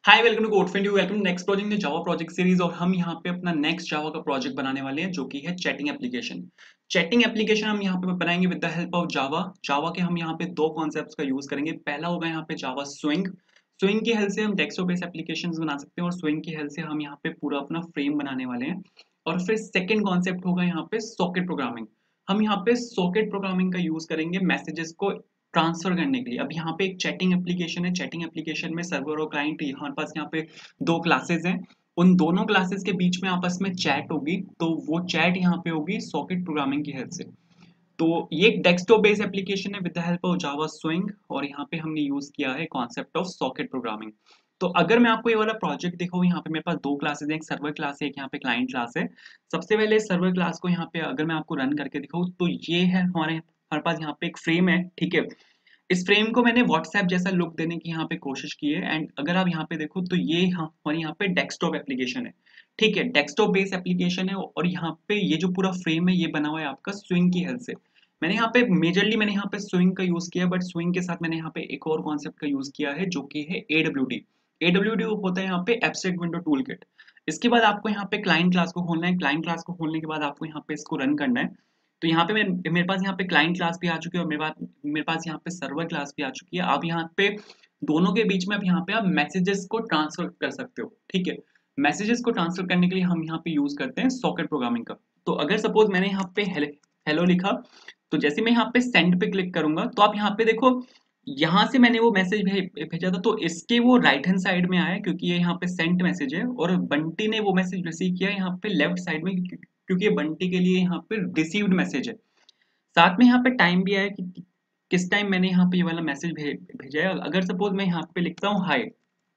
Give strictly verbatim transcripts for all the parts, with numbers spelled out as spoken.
Hi welcome to CodeFind you welcome next project in Java project series. और हम यहाँ पे अपना नेक्स्ट जावा का प्रोजेक्ट बनाने वाले हैं जो कि है चैटिंग एप्लीकेशन। चैटिंग एप्लीकेशन हम यहाँ पे बनाएंगे with the help of Java. Java के हम यहाँ पे दो कॉन्सेप्ट्स का यूज करेंगे। पहला होगा यहाँ पे जावा स्विंग। स्विंग की हेल्प से हम डेस्कटॉप बेस्ड एप्लीकेशन बना सकते हैं और स्विंग की हेल्प से हम यहाँ पे पूरा अपना फ्रेम बनाने वाले हैं। और फिर सेकेंड कॉन्सेप्ट होगा यहाँ पे सॉकेट प्रोग्रामिंग। हम यहाँ पे सॉकेट प्रोग्रामिंग का यूज करेंगे मैसेजेस को ट्रांसफर करने के लिए। अब यहाँ पे एक चैटिंग एप्लीकेशन है। चैटिंग एप्लीकेशन में सर्वर और क्लाइंट यहाँ पास यहाँ पे दो क्लासेस हैं। उन दोनों क्लासेस के बीच में आपस में चैट होगी, तो वो चैट यहाँ पे होगी सॉकेट प्रोग्रामिंग की हेल्प से। तो ये एक डेस्कटॉप बेस्ड एप्लीकेशन है with the help of Java swing और यहाँ पे हमने यूज किया है कॉन्सेप्ट ऑफ सॉकेट प्रोग्रामिंग। तो अगर मैं आपको ये वाला प्रोजेक्ट दिखाऊं, यहाँ पे मेरे पास दो क्लासेस हैं, एक सर्वर क्लास है, एक यहाँ पे क्लाइंट क्लास है। सबसे पहले सर्वर क्लास को यहाँ पे अगर मैं आपको रन करके दिखाऊं तो ये है हमारे हमारे पास यहाँ पे एक फ्रेम है, ठीक है। इस फ्रेम को मैंने व्हाट्सएप जैसा लुक देने की यहाँ पे कोशिश की है। एंड अगर आप यहाँ पे देखो तो ये हमारे यहाँ पे डेस्कटॉप एप्लीकेशन है, ठीक है। डेस्कटॉप बेस्ड एप्लीकेशन है और यहाँ पे ये जो पूरा फ्रेम है ये बना हुआ है आपका स्विंग की हेल्प से। मैंने यहाँ पे मेजरली मैंने यहाँ पे स्विंग का यूज किया, बट स्विंग के साथ मैंने यहाँ पे एक और कॉन्सेप्ट का यूज किया है जो कि है एडब्ल्यूडी। एडब्ल्यूडी होता है यहाँ पे एब्स्ट्रैक्ट विंडो टूल किट। इसके बाद आपको यहाँ पे क्लाइंट क्लास को खोलना है। क्लाइंट क्लास को खोलने के बाद आपको यहाँ पे इसको रन करना है। तो यहाँ पे मैं मेरे पास यहाँ पे क्लाइंट क्लास भी आ चुकी है और मेरे पास मेरे पास यहाँ पे सर्वर क्लास भी आ चुकी है। आप यहाँ पे दोनों के बीच में आप यहाँ पे आप मैसेजेस को ट्रांसफर कर सकते हो, ठीक है। मैसेजेस को ट्रांसफर करने के लिए हम यहाँ पे यूज करते हैं सॉकेट प्रोग्रामिंग का। तो अगर सपोज मैंने यहाँ पे हेलो लिखा, तो जैसे मैं यहाँ पे सेंड पे क्लिक करूंगा तो आप यहाँ पे देखो, यहाँ से मैंने वो मैसेज भेजा था तो इसके वो राइट हैंड साइड में आया क्योंकि ये यहाँ पे सेंट मैसेज है, और बंटी ने वो मैसेज रिसीव किया यहाँ पे लेफ्ट साइड में क्योंकि ये बंटी के लिए यहाँ पे रिसीव्ड मैसेज है। साथ में यहाँ पे टाइम भी आया कि किस टाइम मैंने यहाँ पे ये वाला मैसेज भे, भेजा है। अगर सपोज मैं यहाँ पे लिखता हूँ हाय,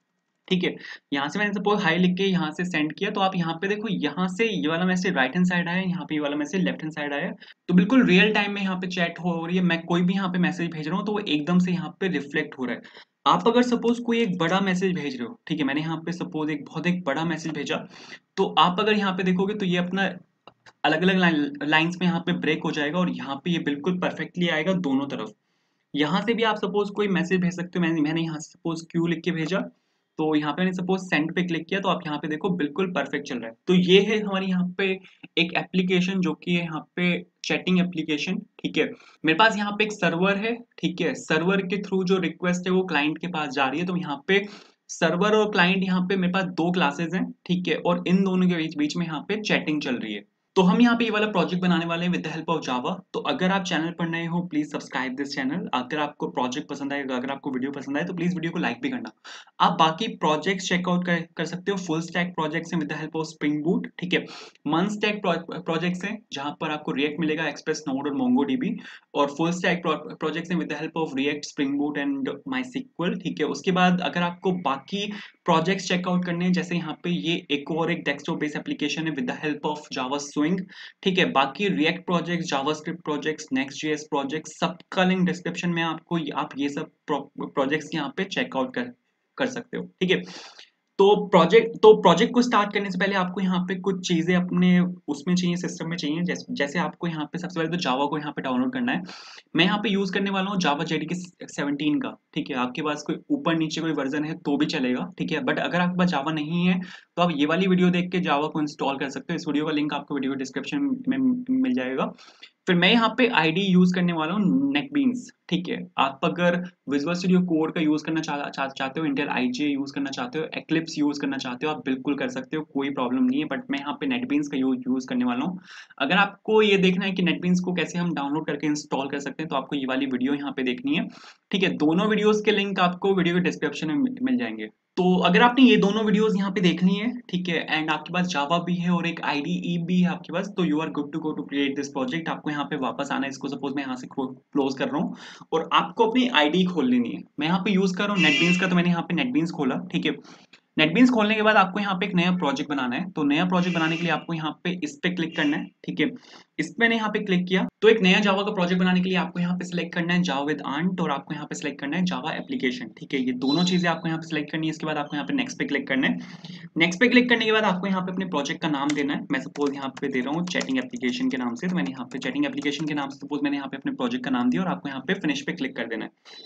ठीक है, यहाँ से मैंने सपोज हाई लिख के यहाँ से सेंड किया, तो आप यहाँ पे देखो यहाँ से ये वाला मैसेज राइट हैंड साइड आया, यहाँ पे ये वाला मैसेज लेफ्ट हैंड साइड आया। तो बिल्कुल रियल टाइम में यहाँ पे चैट हो रही है। मैं कोई भी यहाँ पे मैसेज भेज रहा हूँ तो वो एकदम से यहाँ पे रिफ्लेक्ट हो रहा है। आप अगर सपोज कोई एक बड़ा मैसेज भेज रहे हो, ठीक है, मैंने यहाँ पे सपोज एक बहुत एक बड़ा मैसेज भेजा, तो आप अगर यहाँ पे देखोगे तो ये अपना अलग अलग लाइंस में यहाँ पे ब्रेक हो जाएगा और यहाँ पे ये बिल्कुल परफेक्टली आएगा दोनों तरफ। यहाँ से भी आप सपोज कोई मैसेज भेज सकते हो। मैंने मैंने यहाँ से सपोज क्यू लिख के भेजा, तो यहाँ पे मैंने सपोज सेंड पे क्लिक किया, तो आप यहाँ पे देखो बिल्कुल परफेक्ट चल रहा है। तो ये है हमारी यहाँ पे एक एप्लीकेशन जो कि है यहाँ पे चैटिंग एप्लीकेशन, ठीक है। मेरे पास यहाँ पे एक सर्वर है, ठीक है। सर्वर के थ्रू जो रिक्वेस्ट है वो क्लाइंट के पास जा रही है। तो यहाँ पे सर्वर और क्लाइंट यहाँ पे मेरे पास दो क्लासेस हैं, ठीक है, और इन दोनों के बीच बीच में यहाँ पे चैटिंग चल रही है। तो हम यहाँ पे ये वाला प्रोजेक्ट बनाने वाले हैं with the help of Java. तो अगर आप चैनल पर नए हो प्लीज सब्सक्राइब दिस चैनल। अगर आपको प्रोजेक्ट पसंद आएगा, अगर आपको वीडियो पसंद आए तो प्लीज वीडियो को लाइक भी करना। आप बाकी प्रोजेक्ट्स चेकआउट कर, कर सकते हो। फुल स्टैक प्रोजेक्ट्स हैं with the help of Spring Boot, ठीक है। मन स्टैक प्रोजेक्ट्स हैं जहां पर आपको रिएक्ट मिलेगा, एक्सप्रेस नोड और मोंगोडीबी। और फुल स्टैक प्रोजेक्ट्स हैं with the help of React, Spring Boot and MySQL, ठीक है। उसके बाद अगर आपको बाकी प्रोजेक्ट्स चेकआउट करने हैं, जैसे यहाँ पे ये एक और एक डेस्कटॉप बेस्ड एप्लीकेशन है with the help of Java swing, ठीक है। बाकी React projects, JavaScript projects, Next JS projects, सबका लिंक डिस्क्रिप्शन में आपको, आप ये सब प्रोजेक्ट्स यहाँ पे चेकआउट कर कर सकते हो, ठीक है। तो प्रोजेक्ट तो प्रोजेक्ट को स्टार्ट करने से पहले आपको यहाँ पे कुछ चीजें अपने उसमें चाहिए, सिस्टम में चाहिए। जैसे जैसे आपको यहाँ पे सबसे पहले तो जावा को यहाँ पे डाउनलोड करना है। मैं यहाँ पे यूज करने वाला हूँ जावा जेडीके सेवनटीन का, ठीक है। आपके पास कोई ऊपर नीचे कोई वर्जन है तो भी चलेगा, ठीक है। बट अगर आपके पास जावा नहीं है तो आप ये वाली वीडियो देख के जावा को इंस्टॉल कर सकते हो। इस वीडियो का लिंक आपको वीडियो डिस्क्रिप्शन में मिल जाएगा। फिर मैं यहाँ पे आईडी यूज करने वाला हूँ नेटबीन्स, ठीक है। आप अगर विजुअल स्टूडियो कोड का यूज करना चाह, चाह, चाहते हो, इंटेल आईजे यूज करना चाहते हो, एक्लिप्स यूज करना चाहते हो, आप बिल्कुल कर सकते हो, कोई प्रॉब्लम नहीं है। बट मैं यहाँ पे नेटबीन्स का यूज यूज करने वाला हूँ। अगर आपको ये देखना है कि नेटबीन्स को कैसे हम डाउनलोड करके इंस्टॉल कर सकते हैं तो आपको ये वाली वीडियो यहाँ पे देखनी है, ठीक है। दोनों वीडियोस के लिंक आपको वीडियो के डिस्क्रिप्शन में मिल जाएंगे। तो अगर आपने ये दोनों वीडियोस यहाँ पे देखनी है, ठीक है, एंड आपके पास जावा भी है और एक आईडीई भी है आपके पास, तो you are good to go to create this project. आपको यहाँ पे वापस आना है। इसको सपोज मैं यहाँ से क्लोज कर रहा हूँ और आपको अपनी आईडी खोल लेनी है। मैं यहाँ पे यूज कर रहा हूँ नेटबीन्स का, तो मैंने यहाँ पे नेटबीन्स खोला, ठीक है। नेटबीन्स खोलने के बाद आपको यहाँ पे एक नया प्रोजेक्ट बनाना है। तो नया प्रोजेक्ट बनाने के लिए आपको यहाँ पे इस पे क्लिक करना है, ठीक है। इस पे मैंने यहाँ पे क्लिक किया, तो एक नया जावा का प्रोजेक्ट बनाने के लिए आपको यहाँ पे सिलेक्ट करना है जावा विद आंट, और आपको यहाँ पे सिलेक्ट करना है जावा एप्लीकेशन, ठीक है। ये दोनों चीजें आपको यहाँ पे सिलेक्ट करनी है। इसके बाद आपको यहाँ पे नेक्स्ट पे क्लिक करना है। नेक्स्ट पे क्लिक करने के बाद आपको यहाँ पे अपने प्रोजेक्ट का नाम देना है। मैं सपोज यहाँ पे दे रहा हूँ चैटिंग एप्लीकेशन के नाम से, तो मैंने यहाँ पे चैटिंग एप्लीकेशन के नाम से सपोज मैंने यहाँ पे अपने प्रोजेक्ट का नाम दिया और आपको यहाँ पे फिनिश पे क्लिक कर देना है।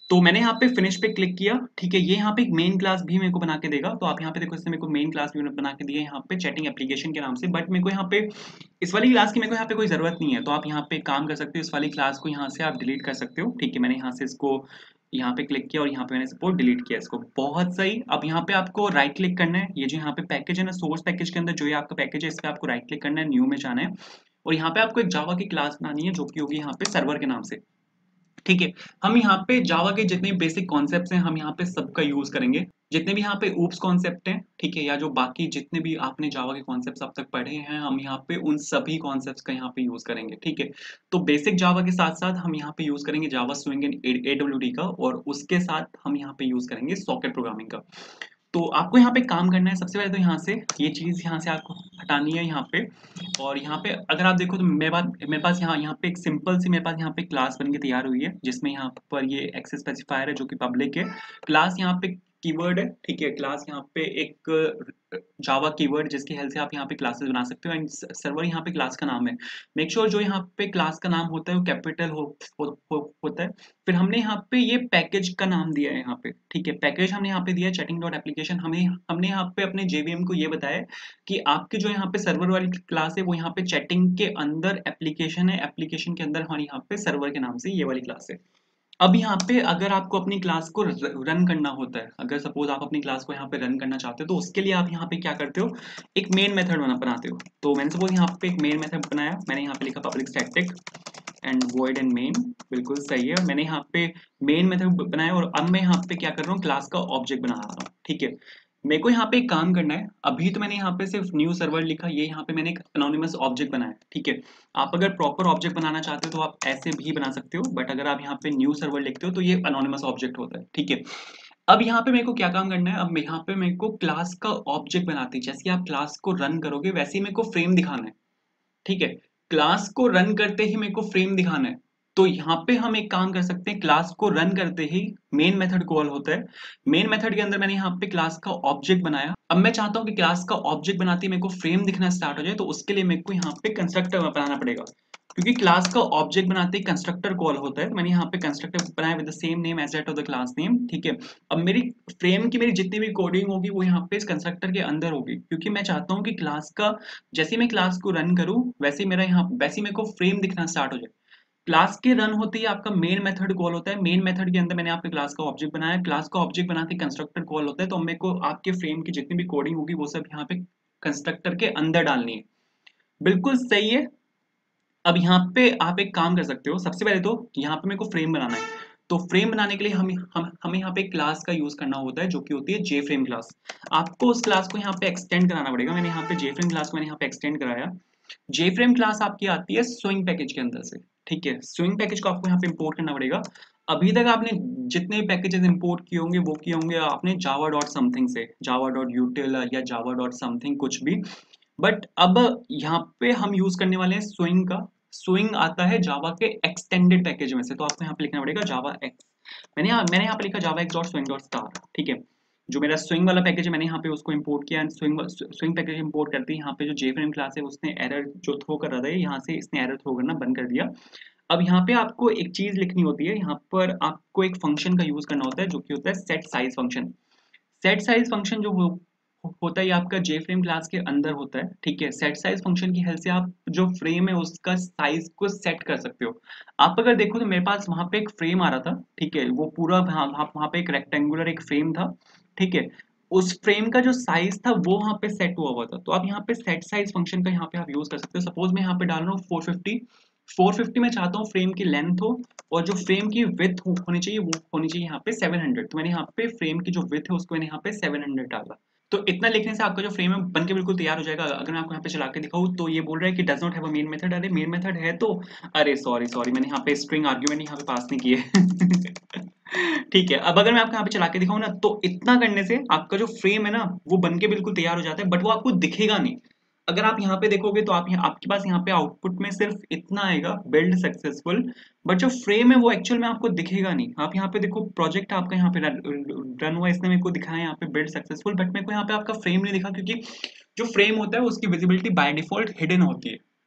तो मैंने यहाँ पे फिनिश पे क्लिक किया, ठीक है। ये यहाँ पे एक मेन क्लास भी मेरे को बना के देगा, तो आप यहाँ पे देखो इसने मेरे को मेन क्लास भी बना के दिया है यहाँ पे चैटिंग एप्लीकेशन के नाम से। बट मेरे को यहाँ पे इस वाली क्लास की मेरे को यहाँ पे कोई जरूरत नहीं है, तो आप यहाँ पे काम कर सकते हो, इस वाली क्लास को यहाँ से आप डिलीट कर सकते हो, ठीक है। मैंने यहाँ से इसको यहाँ पे क्लिक किया और यहाँ पे मैंने इसको डिलीट किया इसको, बहुत सही। अब यहाँ पे आपको राइट क्लिक करना है, ये जो यहाँ पे पैकेज है ना, सोर्स पैकेज के अंदर जो ये आपका पैकेज है, इस पे आपको राइट क्लिक करना है, न्यू में जाना है और यहाँ पे आपको एक जावा की क्लास बनानी है जो कि होगी यहाँ पे सर्वर के नाम से, ठीक है। हम यहाँ पे जावा के जितने बेसिक कॉन्सेप्ट्स हैं हम यहाँ पे सबका यूज करेंगे, जितने भी यहाँ पे ऊप्स कॉन्सेप्ट हैं, ठीक है, या जो बाकी जितने भी आपने जावा के कॉन्सेप्ट्स अब तक पढ़े हैं, हम यहाँ पे उन सभी कॉन्सेप्ट्स का यहाँ पे यूज करेंगे, ठीक है। तो बेसिक जावा के साथ साथ हम यहाँ पे यूज करेंगे जावा स्विंग एंड एडब्ल्यूडी का, और उसके साथ हम यहाँ पे यूज करेंगे सॉकेट प्रोग्रामिंग का। तो आपको यहाँ पे काम करना है, सबसे पहले तो यहाँ से ये चीज यहाँ से आपको हटानी है यहाँ पे, और यहाँ पे अगर आप देखो तो मेरे पास मेरे पास यहाँ यहाँ पे एक सिंपल सी मेरे पास यहाँ पे क्लास बन के तैयार हुई है, जिसमें यहाँ पर ये एक्सेस स्पेसिफायर है जो कि पब्लिक है, क्लास यहाँ पे कीवर्ड है, ठीक है। क्लास यहाँ पे एक जावा कीवर्ड जिसकी हेल्प से आप यहाँ पे क्लासेस बना सकते हो, एंड सर्वर यहाँ पे क्लास का नाम है। मेक श्योर sure जो यहाँ पे क्लास का नाम होता है वो कैपिटल हो, हो, हो, होता है। फिर हमने यहाँ पे ये पैकेज का नाम दिया है यहाँ पे, ठीक है। पैकेज हमने यहाँ पे दिया है चैटिंग डॉट एप्लीकेशन। हमें हमने यहाँ पे अपने जेवीएम को ये बताया कि आपके जो यहाँ पे सर्वर वाली क्लास है वो यहाँ पे चैटिंग के अंदर एप्लीकेशन है, एप्लीकेशन के अंदर हमारे यहाँ पे सर्वर के नाम से ये वाली क्लास है। अब यहाँ पे अगर आपको अपनी क्लास को रन करना होता है, अगर सपोज आप अपनी क्लास को यहाँ पे रन करना चाहते हो, तो उसके लिए आप यहाँ पे क्या करते हो, एक मेन मेथड बना बनाते हो। तो मैंने सपोज यहाँ पे एक मेन मेथड बनाया, मैंने यहाँ पे लिखा public static and void and main, बिल्कुल सही है। मैंने यहाँ पे मेन मेथड बनाया और अब मैं यहाँ पे क्या कर रहा हूँ, क्लास का ऑब्जेक्ट बना रहा हूँ, ठीक है। मेरे को यहाँ पे एक काम करना है, अभी तो मैंने यहाँ पे सिर्फ न्यू सर्वर लिखा, ये यहाँ पे मैंने एक एनोनिमस ऑब्जेक्ट बनाया, ठीक है। आप अगर प्रॉपर ऑब्जेक्ट बनाना चाहते हो तो आप ऐसे भी बना सकते हो, बट अगर आप यहाँ पे न्यू सर्वर लिखते हो तो ये एनोनिमस ऑब्जेक्ट होता है, ठीक है। अब यहाँ पे मेरे को क्या काम करना है, अब यहाँ पे मेरे को क्लास का ऑब्जेक्ट बनाते हैं, जैसे आप क्लास को रन करोगे वैसे ही मेरे को फ्रेम दिखाना है, ठीक है। क्लास को रन करते ही मेरे को फ्रेम दिखाना है, तो यहाँ पे हम एक काम कर सकते हैं, क्लास को रन करते ही मेन मेथड कॉल होता है। मेन मेथड के अंदर मैंने यहाँ पे क्लास का ऑब्जेक्ट बनाया। अब मैं चाहता हूँ कि क्लास का ऑब्जेक्ट बनाते ही मेरे को फ्रेम दिखना स्टार्ट हो जाए, तो उसके लिए मेरे को यहाँ पे कंस्ट्रक्टर बनाना पड़ेगा, क्योंकि क्लास का ऑब्जेक्ट बनाते ही कंस्ट्रक्टर कॉल होता है। तो मैंने यहाँ पे कंस्ट्रक्टर बनाया with the same name as that of the class name, ठीक है। अब मेरी फ्रेम की मेरी जितनी भी कोडिंग होगी वो यहाँ पे इस कंस्ट्रक्टर के अंदर होगी, क्योंकि मैं चाहता हूँ कि क्लास का जैसे मैं क्लास को रन करूँ वैसे ही मेरा यहाँ वैसे ही मेरे को फ्रेम दिखना स्टार्ट हो जाए। क्लास के रन होते ही आपका मेन मेथड कॉल होता है, मेन मेथड के अंदर मैंने आपके क्लास का ऑब्जेक्ट बनाया, क्लास का ऑब्जेक्ट बनाते ही कंस्ट्रक्टर कॉल होता है। तो मेरे को आपके फ्रेम की जितनी भी कोडिंग होगी वो सब यहाँ पे कंस्ट्रक्टर के अंदर डालनी है, बिल्कुल सही है। अब यहाँ पे आप एक काम कर सकते हो, सबसे पहले तो यहाँ पे मेरे को फ्रेम बनाना है, तो फ्रेम बनाने के लिए हम हम हमें यहाँ पे क्लास का यूज करना होता है जो कि होती है जे फ्रेम क्लास। आपको उस क्लास को यहाँ पे एक्सटेंड कराना पड़ेगा। मैंने यहाँ पे जे फ्रेम क्लास को मैंने यहाँ पे एक्सटेंड कराया। जे फ्रेम क्लास आपकी आती है स्विंग पैकेज के अंदर से, ठीक है। स्विंग पैकेज को आपको यहाँ पे इंपोर्ट करना पड़ेगा। अभी तक आपने जितने पैकेजेस इंपोर्ट किए होंगे वो किए होंगे आपने जावा डॉट समथिंग से, जावा डॉट यूटिल या जावा डॉट समथिंग कुछ भी, बट अब यहाँ पे हम यूज करने वाले हैं स्विंग का। स्विंग आता है जावा के एक्सटेंडेड पैकेज में से, तो आपको यहाँ पे लिखना पड़ेगा जावा एक्स। मैंने यहाँ मैंने यहाँ पे लिखा Java X dot swing dot star, ठीक है। जो मेरा स्विंग वाला पैकेज है मैंने यहाँ पे उसको इंपोर्ट किया, and swing swing package import करते ही यहाँ पे जो जेफ्रेम क्लास है उसने एरर जो थ्रो कर रहा था, यहाँ से इसने एरर थ्रो करना बंद कर दिया। अब यहाँ पे आपको एक चीज लिखनी होती है, यहाँ पर आपको एक फंक्शन का यूज करना होता है जो कि होता है set size function. Set size function जो हो, होता है आपका जे फ्रेम क्लास के अंदर होता है, ठीक है। सेट साइज फंक्शन की हेल्प से आप जो फ्रेम है उसका साइज को सेट कर सकते हो। आप अगर देखो तो मेरे पास वहां पे एक फ्रेम आ रहा था, ठीक है, वो पूरा वहां वहां पे एक रेक्टेंगुलर एक फ्रेम था, ठीक है। उस फ्रेम का जो साइज था वो वहां पे सेट हुआ हुआ था, तो आप यहाँ पे सेट साइज फंक्शन का यहाँ पे आप यूज कर सकते हो। सपोज मैं यहाँ पे डाल रहा हूँ फोर फिफ्टी, फोर फिफ्टी में चाहता हूँ फ्रेम की लेंथ हो और जो फ्रेम की विड्थ हो, होनी चाहिए वो होनी चाहिए यहाँ पे सेवन हंड्रेड। तो मैंने यहाँ पे फ्रेम की जो विड्थ है उसको मैंने यहाँ पे सेवन हंड्रेड डाला। तो इतना लिखने से आपका जो फ्रेम है बन के बिल्कुल तैयार हो जाएगा। अगर मैं आपको यहाँ पे चला के दिखाऊँ तो ये बोल रहा है कि does not have a main method. अरे मेन मेथड है तो, अरे सॉरी सॉरी मैंने यहाँ पे स्ट्रिंग आर्ग्यूमेंट यहाँ पे पास नहीं किए ठीक है। अब अगर मैं आपको यहाँ पे चला के दिखाऊँ ना, तो इतना करने से आपका जो फ्रेम है ना वो बन के बिल्कुल तैयार हो जाता है, बट वो आपको दिखेगा नहीं। अगर आप यहाँ पे देखोगे तो आप यहाँ आपके पास यहाँ पे आउटपुट में सिर्फ इतना आएगा, बिल्ड सक्सेसफुल, बट जो फ्रेम है वो एक्चुअल में आपको दिखेगा नहीं। आप यहाँ पे देखो प्रोजेक्ट आपका यहाँ पे रन हुआ, इसने मेरे को दिखाया यहाँ पे बिल्ड सक्सेसफुल, बट मेरे को यहाँ पे आपका फ्रेम नहीं दिखा, क्योंकि जो फ्रेम होता है उसकी विजिबिलिटी बाय डिफॉल्ट हिडन होती है।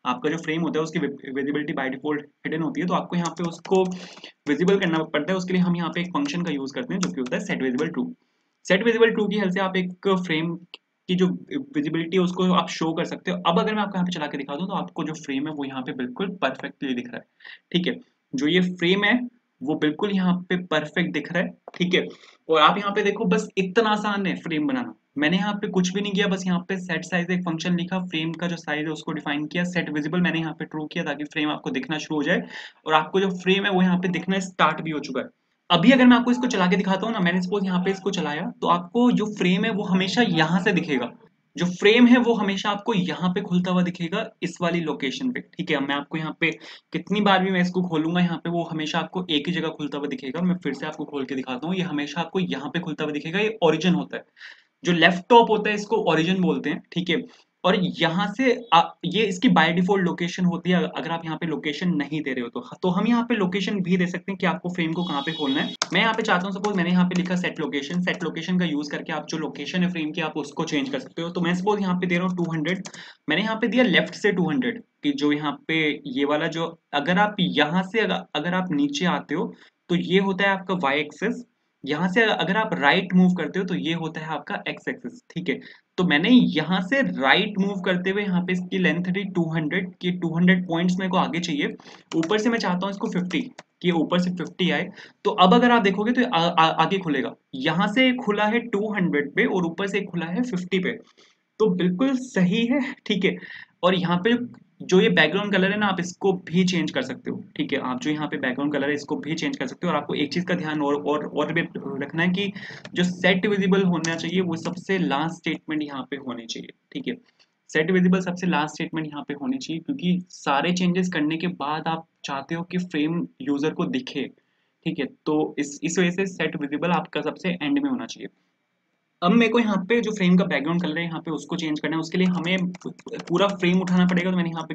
आपका जो फ्रेम होता है उसकी विजिबिलिटी बाय डिफॉल्ट हिडन होती है, तो आपको यहाँ पे उसको विजिबल करना पड़ता है। उसके लिए हम यहाँ पे एक फंक्शन का यूज करते हैं जो कि होता है set visible true. Set visible true की हेल्प से आप एक फ्रेम की जो विजिबिलिटी है उसको आप शो कर सकते हो। अब अगर मैं आपको यहाँ पे चला के दिखा दूं तो आपको जो फ्रेम है वो यहाँ पे बिल्कुल परफेक्टली दिख रहा है, ठीक है। जो ये फ्रेम है वो बिल्कुल यहाँ पे परफेक्ट दिख रहा है, ठीक है। और आप यहाँ पे देखो, बस इतना आसान है फ्रेम बनाना। मैंने यहाँ पे कुछ भी नहीं किया, बस यहाँ पे सेट साइज एक फंक्शन लिखा, फ्रेम का जो साइज है उसको डिफाइन किया, सेट विजिबल मैंने यहाँ पे ट्रू किया ताकि फ्रेम आपको दिखना शुरू हो जाए, और आपको जो फ्रेम है वो यहाँ पे दिखना स्टार्ट भी हो चुका है। अभी अगर मैं आपको इसको चला के दिखाता हूँ ना, मैंने सपोज यहाँ पे इसको चलाया, तो आपको जो फ्रेम है वो हमेशा यहाँ से दिखेगा। जो फ्रेम है वो हमेशा आपको यहाँ पे खुलता हुआ दिखेगा, इस वाली लोकेशन पे, ठीक है। मैं आपको यहाँ पे कितनी बार भी मैं इसको खोलूंगा, यहाँ पे वो हमेशा आपको एक ही जगह खुलता हुआ दिखेगा। मैं फिर से आपको खोल के दिखाता हूँ, ये हमेशा आपको यहाँ पे खुलता हुआ दिखेगा। ये ओरिजिन होता है, जो लेफ्ट टॉप होता है इसको ओरिजिन बोलते हैं, ठीक है। और यहाँ से आ, ये इसकी बाय डिफॉल्ट लोकेशन होती है, अगर आप यहाँ पे लोकेशन नहीं दे रहे हो तो तो हम यहाँ पे लोकेशन भी दे सकते हैं कि आपको फ्रेम को कहाँ पे खोलना है। मैं यहाँ पे चाहता हूँ, सपोज मैंने यहाँ पे लिखा सेट लोकेशन, सेट लोकेशन का यूज करके आप जो लोकेशन है फ्रेम की आप उसको चेंज कर सकते हो। तो मैं सपोज यहाँ पे दे रहा हूँ टू हंड्रेड, मैंने यहाँ पे दिया लेफ्ट से टू हंड्रेड, कि जो यहाँ पे ये वाला जो, अगर आप यहाँ से अगर, अगर आप नीचे आते हो तो ये होता है आपका वाई एक्सेस, यहाँ से अगर आप राइट मूव करते हो तो ये होता है आपका एक्स एक्सिस, ठीक है। तो मैंने यहाँ से राइट मूव करते हुए यहाँ पे इसकी लेंथ थी टू हंड्रेड, की टू हंड्रेड पॉइंट्स मेरे को आगे चाहिए, ऊपर से मैं चाहता हूँ इसको फिफ्टी, कि ऊपर से फिफ्टी आए। तो अब अगर आप देखोगे तो आ, आ, आगे खुलेगा, यहाँ से खुला है टू हंड्रेड पे और ऊपर से खुला है फिफ्टी पे, तो बिल्कुल सही है, ठीक है। और यहाँ पे जो ये बैकग्राउंड कलर है ना, आप इसको भी चेंज कर सकते हो, ठीक है। आप जो यहाँ पे बैकग्राउंड कलर है इसको भी चेंज कर सकते हो। और आपको एक चीज का ध्यान और और और भी रखना है कि जो सेट विजिबल होना चाहिए वो सबसे लास्ट स्टेटमेंट यहाँ पे होनी चाहिए, ठीक है। सेट विजिबल सबसे लास्ट स्टेटमेंट यहाँ पे होनी चाहिए, क्योंकि सारे चेंजेस करने के बाद आप चाहते हो कि फ्रेम यूजर को दिखे, ठीक है। तो इस इस वजह से सेट विजिबल आपका सबसे एंड में होना चाहिए। अब मेरे को यहाँ पे जो फ्रेम का बैकग्राउंड कलर है यहाँ पे उसको चेंज करना है, उसके लिए हमें पूरा फ्रेम उठाना पड़ेगा। तो मैंने यहाँ पे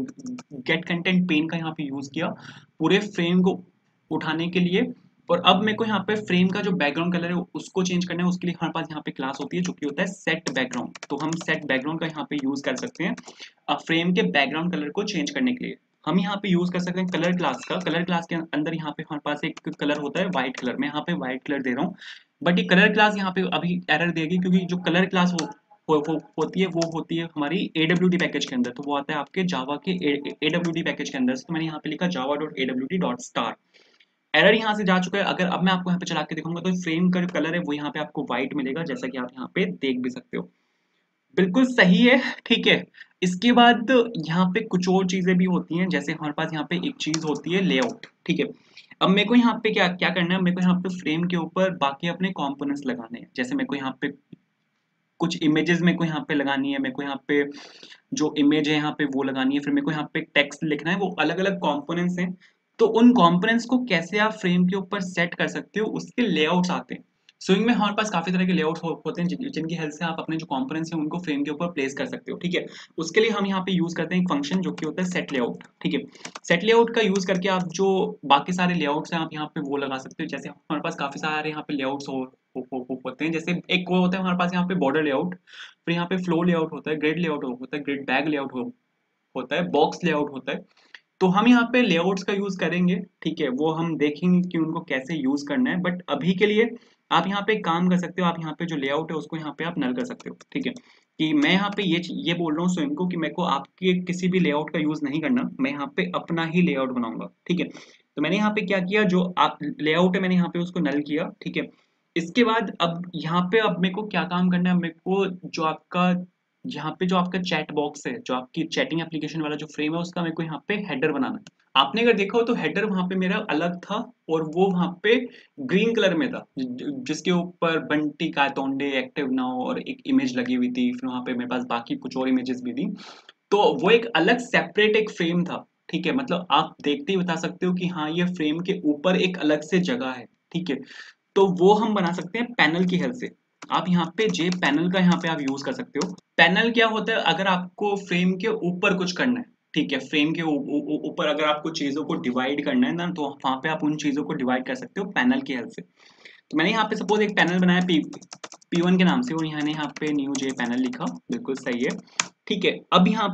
गेट कंटेंट पेन का यहाँ पे यूज किया पूरे फ्रेम को उठाने के लिए। और अब मेरे को यहाँ पे फ्रेम का जो बैकग्राउंड कलर है उसको चेंज करना है, उसके लिए हमारे पास यहाँ पे क्लास होती है जो कि होता है सेट बैकग्राउंड। तो हम सेट बैकग्राउंड का यहाँ पे यूज कर सकते हैं फ्रेम के बैकग्राउंड कलर को चेंज करने के लिए। हम यहाँ पे यूज कर सकते हैं कलर क्लास का। कलर क्लास के अंदर यहाँ पे हमारे पास एक कलर होता है व्हाइट कलर, मैं यहाँ पे व्हाइट कलर दे रहा हूँ। बट ये कलर क्लास यहाँ पे अभी एरर देगी, क्योंकि जो कलर क्लास हो, हो, हो होती है वो होती है हमारी ए डब्ल्यू डी पैकेज के अंदर। तो वो आता है आपके जावा के ए डब्ल्यू डी पैकेज के अंदर। तो मैंने यहाँ पे लिखा Java dot A W T dot star, error यहाँ से जा चुका है। अगर अब मैं आपको यहाँ पे चला के दिखाऊंगा तो फ्रेम का जो कलर है वो यहाँ पे आपको व्हाइट मिलेगा, जैसा कि आप यहाँ पे देख भी सकते हो, बिल्कुल सही है, ठीक है। इसके बाद यहाँ पे कुछ और चीजें भी होती हैं, जैसे हमारे पास यहाँ पे एक चीज होती है लेआउट, ठीक है। अब मेरे को यहाँ पे क्या क्या करना है, मेरे को यहाँ पे फ्रेम के ऊपर बाकी अपने कंपोनेंट्स लगाने हैं। जैसे मेरे को यहाँ पे कुछ इमेजेस मेरे को यहाँ पे लगानी है, मेरे को यहाँ पे जो इमेज है यहाँ पे वो लगानी है, फिर मेरे को यहाँ पे टेक्स्ट लिखना है, वो अलग अलग कंपोनेंट्स हैं। तो उन कंपोनेंट्स को कैसे आप फ्रेम के ऊपर सेट कर सकते हो, उसके लेआउट्स आते हैं। स्विंग में हमारे पास काफी तरह के लेआउट हो, होते हैं जिन- जिनकी हेल्प से आप अपने जो कंपोनेंट्स हैं उनको फ्रेम के ऊपर प्लेस कर सकते हो, ठीक है। उसके लिए हम यहाँ पे यूज करते हैं एक फंक्शन जो कि होता है सेट लेआउट, ठीक है। सेट लेआउट का यूज करके आप जो बाकी सारे लेआउट्स हैं आप यहाँ पे वो लगा सकते हो। जैसे हमारे पास काफी सारे यहाँ पे लेआउट्स हो, हो, हो, हो, होते हैं। जैसे एक वो होता है हमारे पास यहाँ पे बॉर्डर लेआउट, फिर यहाँ पे फ्लो लेआउट होता है, ग्रिड लेआउट होता है, ग्रिड बैग लेआउट हो, होता है, बॉक्स लेआउट होता है। तो हम यहाँ पे लेआउट्स का यूज करेंगे, ठीक है। वो हम देखेंगे कि उनको कैसे यूज करना है, बट अभी के लिए आप यहाँ पे एक काम कर सकते हो, आप यहाँ पे जो लेआउट है उसको यहाँ पे आप नल कर सकते हो, ठीक है। कि मैं यहाँ पे ये ये बोल रहा हूँ स्वयं को कि मेरे को आपके किसी भी लेआउट का यूज नहीं करना, मैं यहाँ पे अपना ही लेआउट बनाऊंगा, ठीक है। तो मैंने यहाँ पे क्या किया, जो आप लेआउट है मैंने यहाँ पे उसको नल किया, ठीक है। इसके बाद अब यहाँ पे अब मेरे को क्या काम करना है, मेरे को जो आपका यहाँ पे जो आपका चैट बॉक्स है, जो आपकी चैटिंग एप्लीकेशन वाला जो फ्रेम है उसका मेरे को यहाँ पे हेडर बनाना है। आपने अगर देखा हो तो हेडर वहां पे मेरा अलग था और वो वहां पे ग्रीन कलर में था, जि- जि- जिसके ऊपर बंटी कायतोंडे एक्टिव नाउ और एक इमेज लगी हुई थी, फिर वहां पे मेरे पास बाकी कुछ और इमेजेस भी थी। तो वो एक अलग सेपरेट एक फ्रेम था, ठीक है। मतलब आप देखते ही बता सकते हो कि हाँ ये फ्रेम के ऊपर एक अलग से जगह है, ठीक है। तो वो हम बना सकते हैं पैनल की हेल्प से। आप यहाँ पे जे पैनल का यहाँ पे आप यूज कर सकते हो। पैनल क्या होता है, अगर आपको फ्रेम के ऊपर कुछ करना है, ठीक है, फ्रेम के ऊ- ऊ- ऊ- ऊपर अगर आपको चीजों को डिवाइड करना है ना, तो वहां पे आप उन चीजों को डिवाइड कर सकते हो पैनल की हेल्प से। तो मैंने यहाँ पे सपोज एक पैनल बनाया पी पी वन के नाम से, और यहाँ ने यहाँ पे न्यू जे पैनल लिखा, बिल्कुल सही है, ठीक है। अब यहाँ पे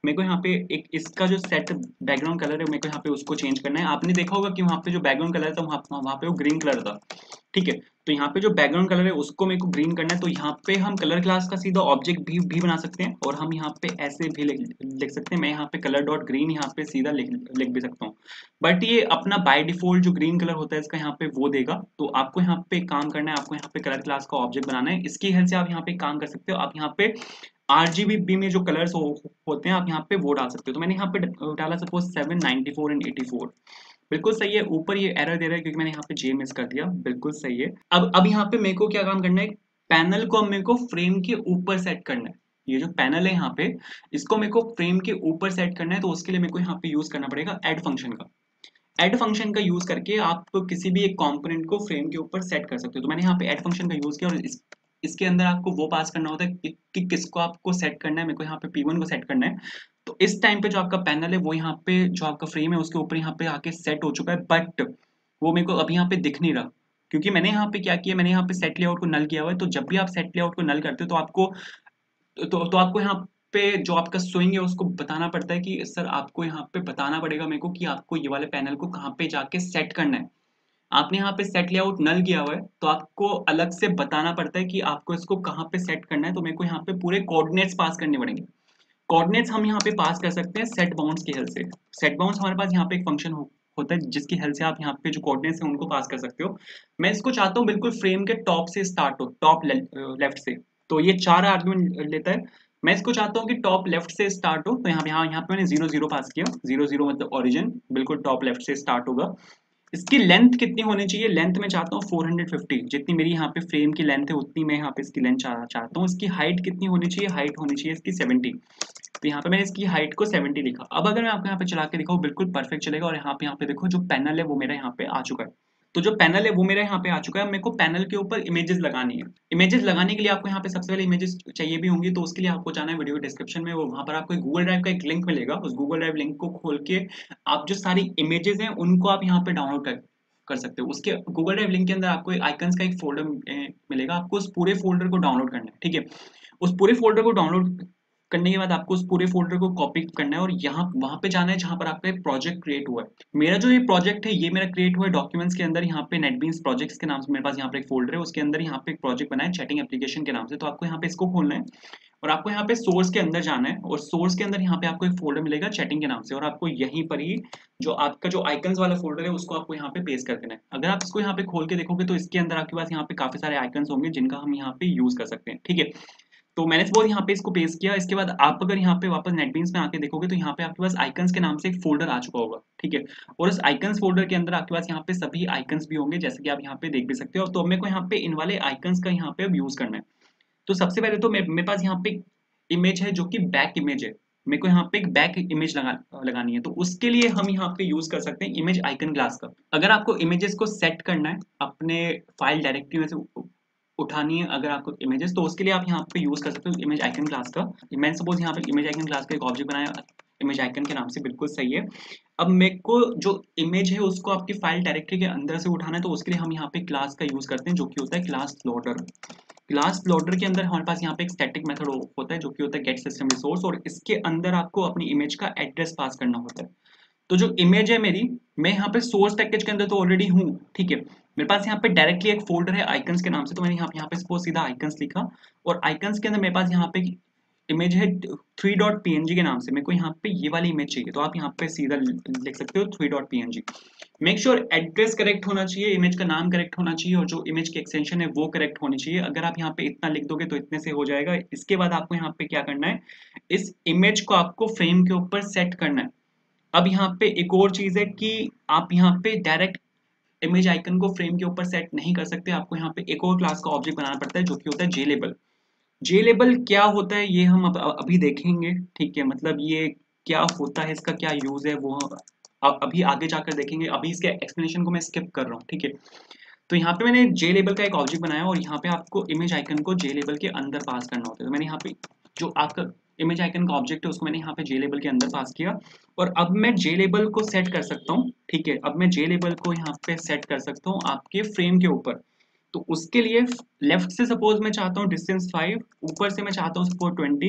मेरे को यहाँ पे एक इसका जो सेट बैकग्राउंड कलर है मेरे को यहाँ पे उसको चेंज करना है। आपने देखा होगा कि वहाँ पे जो बैकग्राउंड कलर था वहाँ वहाँ पे वो ग्रीन कलर था, ठीक है। तो यहाँ पे जो बैकग्राउंड कलर है उसको मेरे को ग्रीन करना है। तो यहाँ पे हम कलर क्लास का सीधा ऑब्जेक्ट भी भी बना सकते हैं और हम यहाँ पे ऐसे भी लिख लिख सकते हैं। मैं यहाँ पे कलर डॉट ग्रीन यहाँ पे सीधा लिख लिख भी सकता हूँ, बट ये अपना बाय डिफॉल्ट जो ग्रीन कलर होता है इसका यहाँ पे वो देगा। तो आपको यहाँ पे काम करना है, आपको यहाँ पे कलर क्लास का ऑब्जेक्ट बनाना है। इसकी हेल्प से आप यहाँ पे काम कर सकते हो। आप यहाँ पे आरजीबी में जो कलर्स हो, होते हैं आप यहाँ पे वो डाल सकते हो। तो मैंने यहाँ पे डाला suppose seven ninety four and eighty four, बिल्कुल सही है। ऊपर ये एरर दे रहा है क्योंकि मैंने यहाँ पे जे मिस कर दिया, बिल्कुल सही है। अब अब यहाँ पे मेरे को क्या काम करना है, पैनल को मेरे को फ्रेम के ऊपर सेट करना है। ये जो पैनल है यहाँ पे इसको मेरे को फ्रेम के ऊपर सेट करना है। तो उसके लिए मेरे को यहाँ पे यूज करना पड़ेगा ऐड फंक्शन का। ऐड फंक्शन का यूज करके आप किसी भी एक कंपोनेंट को फ्रेम के ऊपर सेट कर सकते हो। तो मैंने यहाँ पे ऐड फंक्शन का यूज किया और इस, इसके अंदर आपको वो पास करना होता है कि, कि किसको आपको सेट करना है। मेरे को यहाँ पे पी वन को सेट करना है। तो इस टाइम पे जो आपका पैनल है वो यहाँ पे जो आपका फ्रेम है उसके ऊपर यहाँ पे आके सेट हो चुका है, बट वो मेरे को अभी यहाँ पे दिख नहीं रहा क्योंकि मैंने यहाँ पे क्या किया, मैंने यहाँ पे सेट लेआउट को नल किया हुआ है। तो जब भी आप सेट लेआउट को नल करते हो तो आपको तो, तो आपको यहाँ पे जो आपका स्विंग है उसको बताना पड़ता है कि सर आपको यहाँ पे बताना पड़ेगा मेरे को कि आपको ये वाले पैनल को कहाँ पे जाके सेट करना है। आपने यहाँ पे सेट लेआउट नल किया हुआ है तो आपको अलग से बताना पड़ता है कि आपको इसको कहाँ पे सेट करना है। तो मेरे को यहाँ पे पूरे कोऑर्डिनेट्स पास करने पड़ेंगे। कोऑर्डिनेट्स हम यहाँ पे पास कर सकते हैं सेट बाउंड्स की हेल्प से। सेट बाउंड्स हमारे पास यहाँ पे एक फंक्शन हो, होता है जिसकी हेल्प से आप यहाँ पे जो कोऑर्डिनेट्स हैं उनको पास कर सकते हो। मैं इसको चाहता हूँ बिल्कुल फ्रेम के टॉप से स्टार्ट हो, टॉप लेफ्ट से। तो ये चार आर्गुमेंट लेता है। मैं इसको चाहता हूँ कि टॉप लेफ्ट से स्टार्ट हो। तो यहाँ यहाँ यहाँ पे मैंने जीरो जीरो पास किया। जीरो जीरो मतलब ओरिजिन, बिल्कुल टॉप लेफ्ट से स्टार्ट होगा। इसकी लेंथ कितनी होनी चाहिए, लेंथ में चाहता हूँ फोर हंड्रेड फिफ्टी, जितनी मेरी यहाँ पे फ्रेम की लेंथ है उतनी मैं यहाँ पे इसकी लेंथ चाह, चाहता हूँ। इसकी हाइट कितनी होनी चाहिए, हाइट होनी चाहिए इसकी सेवेंटी। तो यहाँ पे मैंने इसकी हाइट को सेवेंटी लिखा। अब अगर मैं आपको यहाँ पे चला के दिखाऊँ बिल्कुल परफेक्ट चलेगा। और यहाँ पे यहाँ पे देखो जो पैनल है वो मेरा यहाँ पे आ चुका है। तो जो पैनल है वो मेरा यहाँ पे आ चुका है। मेरे को पैनल के ऊपर इमेजेस लगानी है। इमेजेस लगाने के लिए आपको यहाँ पे सबसे पहले इमेजेस चाहिए भी होंगी। तो उसके लिए आपको जाना है वीडियो डिस्क्रिप्शन में, वो वहाँ पर आपको गूगल ड्राइव का एक लिंक मिलेगा। उस गूगल ड्राइव लिंक को खोल के आप जो सारी इमेजेस हैं उनको आप यहाँ पे डाउनलोड कर कर सकते हो। उसके गूगल ड्राइव लिंक के अंदर आपको एक आइकन्स का एक फोल्डर मिलेगा। आपको उस पूरे फोल्डर को डाउनलोड करना है, ठीक है। उस पूरे फोल्डर को डाउनलोड करने के बाद आपको उस पूरे फोल्डर को कॉपी करना है और यहाँ वहां पे जाना है जहां पर आपका एक प्रोजेक्ट क्रिएट हुआ है। मेरा जो ये प्रोजेक्ट है ये मेरा क्रिएट हुआ है डॉक्यूमेंट्स के अंदर। यहाँ पे नेटबीन्स प्रोजेक्ट्स के नाम से मेरे पास यहाँ पे एक फोल्डर है, उसके अंदर यहाँ पे एक प्रोजेक्ट बना है चैटिंग एप्लीकेशन के नाम से। तो आपको यहाँ पे इसको खोलना है और आपको यहाँ पे सोर्स के अंदर जाना है और सोर्स के अंदर यहाँ पे आपको एक फोल्डर मिलेगा चैटिंग के नाम से। और आपको यहीं पर ही जो आपका जो आइकन्स वाला फोल्डर है उसको आपको यहाँ पे पेस्ट कर देना है। अगर आप इसको यहाँ पे खोल के देखोगे तो इसके अंदर आपके पास यहाँ पे काफी सारे आइकन्स होंगे जिनका हम यहाँ पे यूज कर सकते हैं, ठीक है। तो मैंने सपोज यहाँ पे इसको पेस्ट किया। इसके बाद आप अगर यहाँ पे वापस नेटबीन्स में आके देखोगे तो यहाँ पे आपके पास आइकन्स के नाम से एक फोल्डर आ चुका होगा, ठीक है। और उस आइकन्स फोल्डर के अंदर आपके पास यहाँ पे सभी आइकन्स भी होंगे जैसे कि आप यहाँ पे देख भी सकते हो। तो मेरे को यहाँ पे इन वाले आइकन्स का यहाँ पे अब यूज करना है। तो सबसे पहले तो मेरे पास यहाँ पे इमेज है जो कि बैक इमेज है। मेरे को यहाँ पे एक बैक इमेज लगा लगानी है। तो उसके लिए हम यहाँ पे यूज कर सकते हैं इमेज आइकन क्लास का। अगर आपको इमेजेस को सेट करना है अपने फाइल डायरेक्टरी में से उठानी है अगर आपको इमेजेस, तो उसके लिए आप यहाँ पे यूज कर सकते हो इमेज आइकन क्लास का। मैंने सपोज यहाँ पे इमेज आइकन क्लास का एक ऑब्जेक्ट बनाया इमेज आइकन के नाम से, बिल्कुल सही है। अब मेरे को जो इमेज है उसको आपकी फाइल डायरेक्टरी के अंदर से उठाना है। तो उसके लिए हम यहाँ पे क्लास का यूज करते हैं जो कि होता है क्लास लोडर। क्लास लोडर के अंदर हमारे पास यहाँ पे एक स्टैटिक मेथड होता है जो कि होता है गेट सिस्टम रिसोर्स, और इसके अंदर आपको अपनी इमेज का एड्रेस पास करना होता है। तो जो इमेज है मेरी, मैं यहाँ पे सोर्स पैकेज के अंदर तो ऑलरेडी हूँ, ठीक है। मेरे पास यहाँ पे डायरेक्टली एक फोल्डर है आइकन्स के नाम से। तो मैंने यहाँ यहाँ पे सपोज सीधा आइकन्स लिखा और आइकन्स के अंदर मेरे पास यहाँ पे इमेज है three dot P N G के नाम से। मेरे को यहाँ पे ये वाली इमेज चाहिए तो आप यहाँ पे सीधा लिख सकते हो three dot P N G. Make sure address correct होना चाहिए, इमेज का नाम करेक्ट होना चाहिए और जो इमेज की एक्सटेंशन है वो करेक्ट होनी चाहिए। अगर आप यहाँ पे इतना लिख दोगे तो इतने से हो जाएगा। इसके बाद आपको यहाँ पे क्या करना है, इस इमेज को आपको फ्रेम के ऊपर सेट करना है। अब यहाँ पे एक और चीज है कि आप यहाँ पे डायरेक्ट इमेज आइकन को फ्रेम के ऊपर सेट नहीं कर सकते। आपको यहाँ पे एक और क्लास का ऑब्जेक्ट बनाना पड़ता है जो कि होता है जे लेबल। जे लेबल क्या होता है ये हम अब अभी देखेंगे, ठीक है। मतलब ये क्या होता है, इसका क्या यूज है वो अब अभी आगे जाकर देखेंगे। अभी इसके एक्सप्लेनेशन को मैं स्किप कर रहा हूँ, ठीक है। तो यहाँ पे मैंने जे लेबल का एक ऑब्जेक्ट बनाया और यहाँ पे आपको इमेज आइकन को जे लेबल के अंदर पास करना होता है। तो मैंने यहाँ पे जो आपका इमेज आइकन का ऑब्जेक्ट है उसको मैंने यहाँ पे जे लेबल के अंदर पास किया और अब मैं जे लेबल को सेट कर सकता हूँ, ठीक है। अब मैं जे लेबल को यहाँ पे सेट कर सकता हूँ आपके फ्रेम के ऊपर। तो उसके लिए लेफ्ट से सपोज मैं चाहता हूँ डिस्टेंस फाइव, ऊपर से मैं चाहता हूँ सपोज ट्वेंटी,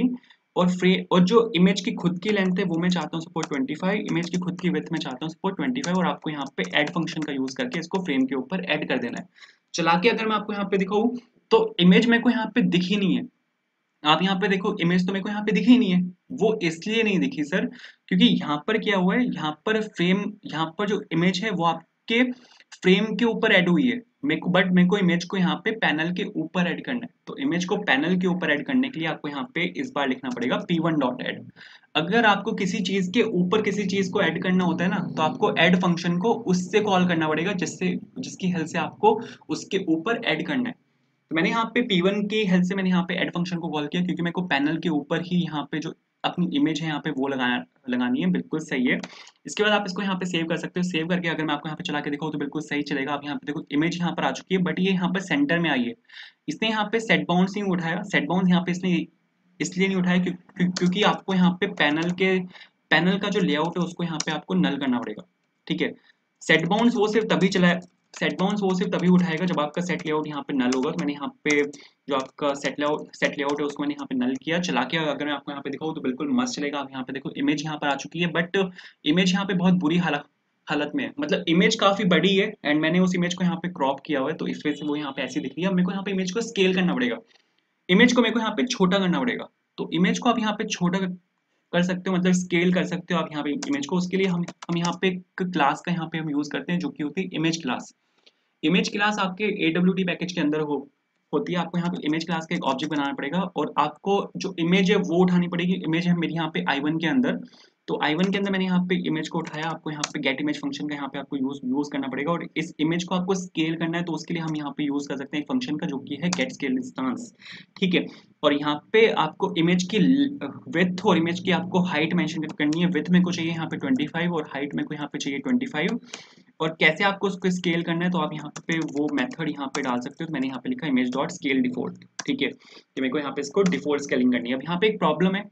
और फ्रे और जो इमेज की खुद की लेंथ है वो मैं चाहता हूँ सपोज पच्चीस, इमेज की खुद की विड्थ में चाहता हूँ सपोज पच्चीस, और आपको यहाँ पे ऐड फंक्शन का यूज करके इसको फ्रेम के ऊपर ऐड कर देना है। चला के अगर मैं आपको यहाँ पे दिखाऊं तो इमेज मेरे को यहाँ पे दिखी नहीं है। आप यहाँ पे देखो इमेज तो मेरे को यहाँ पे दिखी नहीं है। वो इसलिए नहीं दिखी सर क्योंकि यहाँ पर क्या हुआ है, यहाँ पर फ्रेम, यहाँ पर जो इमेज है वो आपके फ्रेम के ऊपर ऐड हुई है मेरे को, बट मेरे को इमेज को यहाँ पे पैनल के ऊपर ऐड करना है। तो इमेज को पैनल के ऊपर ऐड करने के लिए आपको यहाँ पे इस बार लिखना पड़ेगा पी वन डॉट ऐड। अगर आपको किसी चीज के ऊपर किसी चीज को ऐड करना होता है ना, तो आपको ऐड फंक्शन को उससे कॉल करना पड़ेगा जिससे जिसकी हेल्प से आपको उसके ऊपर ऐड करना है। तो मैंने यहाँ पे पी वन की हेल्प से मैंने यहाँ पे ऐड फंक्शन को कॉल किया क्योंकि मेरे को पैनल के ऊपर ही यहाँ पे जो अपनी इमेज है यहाँ पे वो लगाना लगानी है। बिल्कुल सही है। इसके बाद आप इसको यहाँ पे सेव कर सकते हो। सेव करके अगर मैं आपको यहाँ पे चला के दिखाऊँ तो बिल्कुल सही चलेगा। आप यहाँ पे देखो इमेज यहाँ पर आ चुकी है, बट ये यहाँ पर सेंटर में आई है। इसने यहाँ पे सेट बाउंड्स नहीं उठाया। सेट बाउंड्स यहाँ पे इसने इसलिए नहीं उठाया क्यों, क्यों, क्योंकि आपको यहाँ पे पैनल के पैनल का जो लेआउट है उसको यहाँ पे आपको नल करना पड़ेगा। ठीक है। सेट बाउंड्स वो सिर्फ तभी चला सेट बाउंड्स वो सिर्फ तभी उठाएगा जब आपका सेट लेआउट यहाँ पे नल होगा। तो मैंने यहाँ पे जो आपका सेट लेआउट सेट लेआउट है उसको मैंने यहाँ पे नल किया। चला के अगर मैं आपको यहाँ पे दिखाऊँ तो बिल्कुल मस्त चलेगा। आप यहाँ पे देखो इमेज यहाँ पर आ चुकी है, बट इमेज यहाँ पे बहुत बुरी हालत हालत में है। मतलब इमेज काफी बड़ी है एंड मैंने उस इमेज को यहाँ पे क्रॉप किया हुआ है, तो इस वजह से वो यहाँ पे ऐसी दिख रही है। अब मेरे को यहाँ पे इमेज को स्केल करना पड़ेगा। इमेज को मेरे को यहाँ पे छोटा करना पड़ेगा। तो इमेज को आप यहाँ पे छोटा कर सकते हो, मतलब स्केल कर सकते हो आप यहाँ पे इमेज को। उसके लिए हम हम यहाँ पे एक क्लास का यहाँ पे हम यूज करते हैं जो कि होती है इमेज क्लास। इमेज क्लास आपके ए डब्ल्यू टी पैकेज के अंदर हो होती है। आपको यहाँ पे इमेज क्लास का एक ऑब्जेक्ट बनाना पड़ेगा और आपको जो इमेज है वो उठानी पड़ेगी। इमेज है मेरी यहाँ पे आई वन के अंदर, तो आई वन के अंदर मैंने यहाँ पे इमेज को उठाया। आपको यहाँ पे गेट इमेज फंक्शन का यहाँ पे आपको यूज यूज करना पड़ेगा और इस इमेज को आपको स्केल करना है। तो उसके लिए हम यहाँ पे यूज कर सकते हैं एक फंक्शन का जो कि है गेट स्केल डिस्टेंस। ठीक है। और यहाँ पे आपको इमेज की विड्थ और इमेज की आपको हाइट मेंशन करनी है। विड्थ में को चाहिए यहाँ पे पच्चीस और हाइट में को यहाँ पे चाहिए पच्चीस। और कैसे आपको उसको स्केल करना है तो आप यहाँ पे वो मेथड यहाँ पे डाल सकते हो। तो मैंने यहाँ पे लिखा इमेज डॉट स्केल डिफॉल्ट। ठीक है, कि मेरे को यहाँ पे इसको डिफॉल्ट स्केलिंग करनी है। अब यहाँ पे एक प्रॉब्लम है।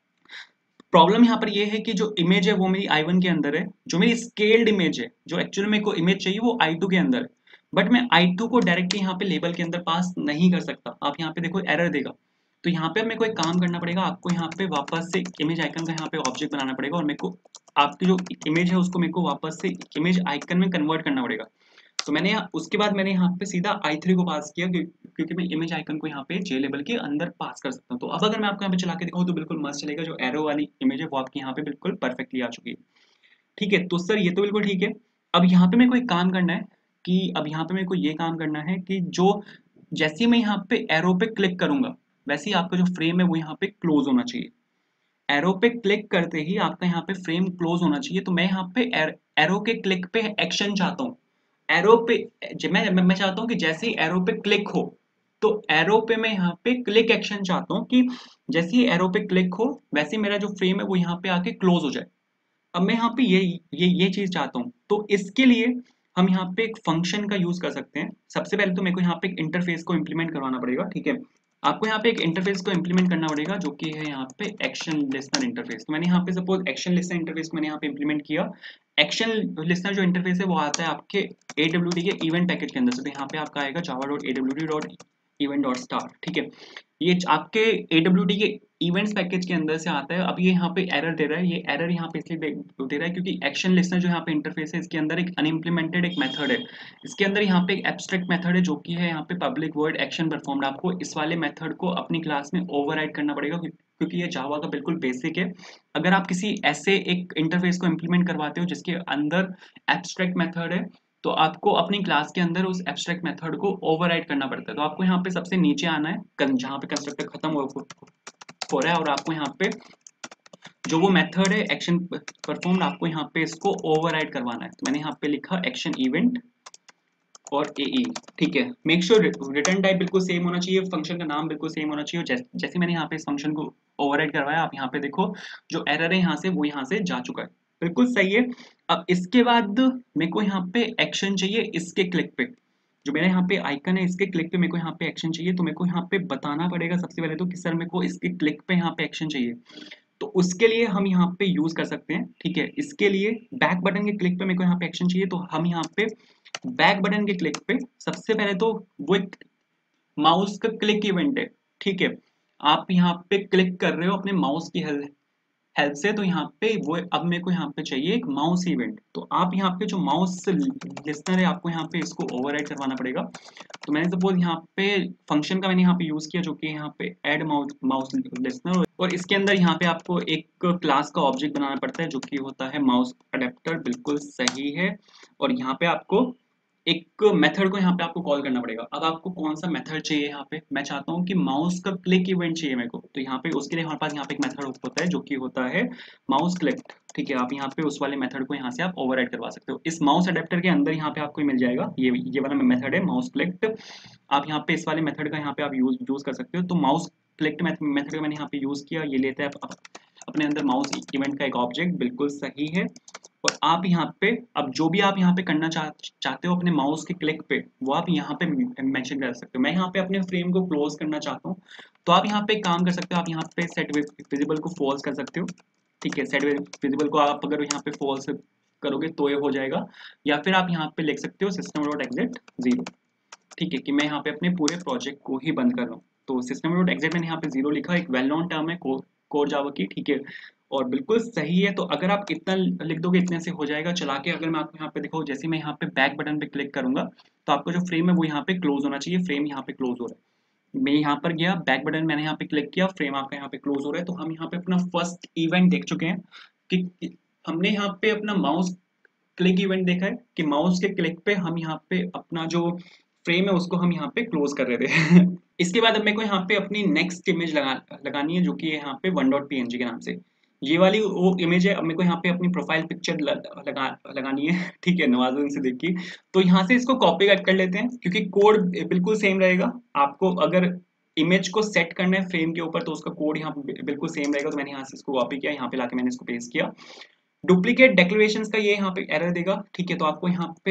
प्रॉब्लम यहाँ पर ये है कि जो इमेज है वो मेरी आई वन के अंदर है, जो मेरी स्केल्ड इमेज है, जो एक्चुअली मेरे को इमेज चाहिए वो आई टू के अंदर है। बट मैं आई टू को डायरेक्टली यहाँ पे लेबल के अंदर पास नहीं कर सकता। आप यहाँ पे देखो एरर देगा। तो यहाँ पे मेरे को एक काम करना पड़ेगा। आपको यहाँ पे वापस से इमेज आइकन का यहाँ पे ऑब्जेक्ट बनाना पड़ेगा और मेरे को आपकी जो इमेज है उसको मेरे को वापस से इमेज आइकन में कन्वर्ट करना पड़ेगा। तो मैंने उसके बाद मैंने यहाँ पे सीधा आई थ्री को पास किया क्यों, क्योंकि मैं इमेज आइकन को यहाँ पे जे लेबल के अंदर पास कर सकता हूँ। तो अब अगर मैं आपको यहाँ पे चला के दिखाऊँ तो बिल्कुल मस्त चलेगा। जो एरो वाली इमेज है वो आपकी यहाँ पे बिल्कुल परफेक्टली आ चुकी है। ठीक है, तो सर ये तो बिल्कुल ठीक है। अब यहाँ पे मेरे को एक काम करना है कि अब यहाँ पे मेरे को ये काम करना है कि जो जैसे ही मैं यहाँ पे एरो पे क्लिक करूंगा वैसे ही आपका जो फ्रेम है वो यहाँ पे क्लोज होना चाहिए। एरो पे क्लिक करते ही आपका यहाँ पे फ्रेम क्लोज होना चाहिए। तो मैं यहाँ पे एर, एरो के क्लिक पे एक्शन चाहता हूँ। एरो पे मैं मैं चाहता हूँ कि जैसे ही एरो पे क्लिक हो तो एरो पे मैं यहाँ पे क्लिक एक्शन चाहता हूँ कि जैसे ही एरो पे क्लिक हो वैसे ही मेरा जो फ्रेम है वो यहाँ पे आके क्लोज हो जाए। अब मैं यहाँ पे ये ये ये चीज चाहता हूँ। तो इसके लिए हम यहाँ पे एक फंक्शन का यूज कर सकते हैं। सबसे पहले तो मेरे को यहाँ पे एक इंटरफेस को इम्प्लीमेंट करवाना पड़ेगा। ठीक है, आपको यहाँ पे एक इंटरफेस को इम्प्लीमेंट करना पड़ेगा जो कि है यहाँ पे एक्शन लिस्नर इंटरफेस। तो मैंने यहाँ पे सपोज एक्शन लिस्नर इंटरफेस को मैंने यहाँ पे इम्प्लीमेंट किया। एक्शन लिस्नर जो इंटरफेस है वो आता है आपके ए डब्ल्यू डी के इवेंट पैकेज के अंदर से। तो यहाँ पे आपका आएगा Java dot A W T dot event dot star. ठीक है, ये आपके ए डब्ल्यू डी के इवेंट्स पैकेज के अंदर से आता है। अब ये यहाँ पे एरर दे रहा है। ये एरर यहाँ पे इसलिए दे, दे रहा है क्योंकि एक्शन लिस्नर जो यहाँ पे इंटरफेस है इसके अंदर एक अनइम्प्लीमेंटेड एक मेथड है। इसके अंदर यहाँ पे एक एब्स्ट्रैक्ट मेथड है जो कि है यहाँ पे पब्लिक वर्ड एक्शन परफॉर्म्ड। आपको इस वाले मेथड को अपनी क्लास में ओवरराइड करना पड़ेगा क्योंकि ये जावा का बिल्कुल बेसिक है। अगर आप किसी ऐसे एक इंटरफेस को इम्प्लीमेंट करवाते हो जिसके अंदर एब्स्ट्रैक्ट मेथड है तो आपको अपनी क्लास के अंदर उस एब्स्ट्रैक्ट मेथड को ओवरराइड करना पड़ता है। तो आपको यहाँ पे सबसे नीचे आना है जहाँ पे कंस्ट्रक्टर खत्म हो, हो रहा है और आपको यहाँ पे जो वो मेथड है एक्शन परफॉर्म्ड आपको यहाँ पे इसको ओवरराइड करवाना है। तो मैंने यहाँ पे लिखा एक्शन इवेंट और एई। ठीक है, मेक श्योर रिटर्न टाइप बिल्कुल सेम होना चाहिए, फंक्शन का नाम बिल्कुल सेम होना चाहिए। जैसे जैसे मैंने यहाँ पे इस फंक्शन को ओवरराइड करवाया आप यहाँ पे देखो जो एरर है यहाँ से वो यहाँ से जा चुका है। बिल्कुल सही है। अब इसके बाद मेरे को यहाँ पे एक्शन चाहिए इसके क्लिक पे। जो मेरा यहाँ पे आइकन है इसके क्लिक पे मेरे को यहाँ पे एक्शन चाहिए। तो मेरे को यहाँ पे बताना पड़ेगा सबसे पहले तो कि सर मेरे को इसके क्लिक पे यहाँ पे एक्शन चाहिए। तो उसके लिए हम यहाँ पे यूज कर सकते हैं। ठीक है, इसके लिए बैक बटन के क्लिक पे मेरे को यहाँ पे एक्शन चाहिए। तो हम यहाँ पे बैक बटन के क्लिक पे सबसे पहले तो वो एक माउस का क्लिक इवेंट है। ठीक है, आप यहाँ पे क्लिक कर रहे हो अपने माउस की हेल्प हेल्प से, तो यहाँ पे वो अब मेरे को यहाँ पे चाहिए एक माउस इवेंट। तो आप यहाँ पे जो माउस लिस्नर है आपको यहाँ पे इसको ओवरराइड करवाना पड़ेगा। तो मैंने सपोज यहाँ पे फंक्शन का मैंने यहाँ पे यूज किया जो कि यहाँ पे ऐड माउस माउस लिस्नर, और इसके अंदर यहाँ पे आपको एक क्लास का ऑब्जेक्ट बनाना पड़ता है जो कि होता है माउस अडेप्टर। बिल्कुल सही है। और यहाँ पे आपको एक मेथड को यहाँ पे आपको कॉल करना पड़ेगा। अब आपको कौन सा मेथड चाहिए यहाँ पे, मैं चाहता हूँ कि माउस का क्लिक इवेंट चाहिए मेरे को। तो यहाँ पे उसके लिए हमारे पास यहाँ पे एक मेथड होता है जो कि होता है माउस क्लिक। ठीक है, आप यहाँ पे उस वाले मेथड को यहाँ से आप ओवरराइड करवा सकते हो। इस माउस अडेप्टर के अंदर यहाँ पे आपको मिल जाएगा ये ये वाला मेथड है माउस क्लिक। आप यहाँ पे इस वाले मेथड का यहाँ पे आप यूज यूज कर सकते हो। तो माउस क्लिक मेथड का मैंने यहाँ पे यूज किया, ये लेता है अपने अंदर माउस इवेंट का एक ऑब्जेक्ट। बिल्कुल सही है। और आप यहाँ पे अब जो भी आप यहाँ पे करना चाह, चाहते हो अपने माउस के क्लिक पे, वो आप यहाँ पे मेंशन कर सकते हो। मैं यहाँ पे अपने फ्रेम को क्लोज करना चाहता हूँ, तो आप यहाँ पे काम कर सकते हो। आप यहाँ पे सेट विजिबल को फॉल्स कर सकते हो। ठीक है, सेट विजिबल को आप अगर यहाँ पे फॉल्स करोगे तो ये हो जाएगा, या फिर आप यहाँ पे लिख सकते हो सिस्टम डॉट एग्जिट जीरो। ठीक है, कि मैं यहाँ पे अपने पूरे प्रोजेक्ट को ही बंद कर रहा हूँ। तो सिस्टम डॉट एग्जिट मैंने यहाँ पे जीरो लिखा, एक वेल नोन टर्म है कोर जावा की। ठीक है, और बिल्कुल सही है। तो अगर आप इतना लिख दोगे इतने से हो जाएगा। चला के अगर मैं आपको यहाँ पे दिखाऊँ, जैसे मैं यहाँ पे बैक बटन पे क्लिक करूंगा तो आपका जो फ्रेम है वो यहाँ पे क्लोज होना चाहिए। फ्रेम यहाँ पे क्लोज हो रहा है, मैं यहाँ पर गया, बैक बटन मैंने यहाँ पे क्लिक किया, फ्रेम आपका यहाँ पे क्लोज हो रहा है। तो हम यहाँ पे अपना फर्स्ट इवेंट देख चुके हैं कि हमने यहाँ पे अपना माउस क्लिक इवेंट देखा है कि माउस के क्लिक पे हम यहाँ पे अपना जो फ्रेम है उसको हम यहाँ पे क्लोज कर रहे थे। इसके बाद अब मेरे को यहाँ पे अपनी नेक्स्ट इमेज लगा लगानी है जो कि यहाँ पे one dot P N G के नाम से ये वाली वो इमेज है। अब मेरे को यहाँ पे अपनी प्रोफाइल पिक्चर लगा लगानी है। ठीक है, नवाजुद्दीन सिद्दीकी। तो यहाँ से इसको कॉपी कट कर लेते हैं क्योंकि कोड बिल्कुल सेम रहेगा। आपको अगर इमेज को सेट करना है फ्रेम के ऊपर तो उसका कोड यहाँ बिल्कुल सेम रहेगा। तो मैंने यहाँ से इसको कॉपी किया, यहाँ पे लाके मैंने इसको पेस्ट किया। डुप्लीकेट डिक्लेरेशन का ये यहाँ पे एरर देगा। ठीक है, तो आपको यहाँ पे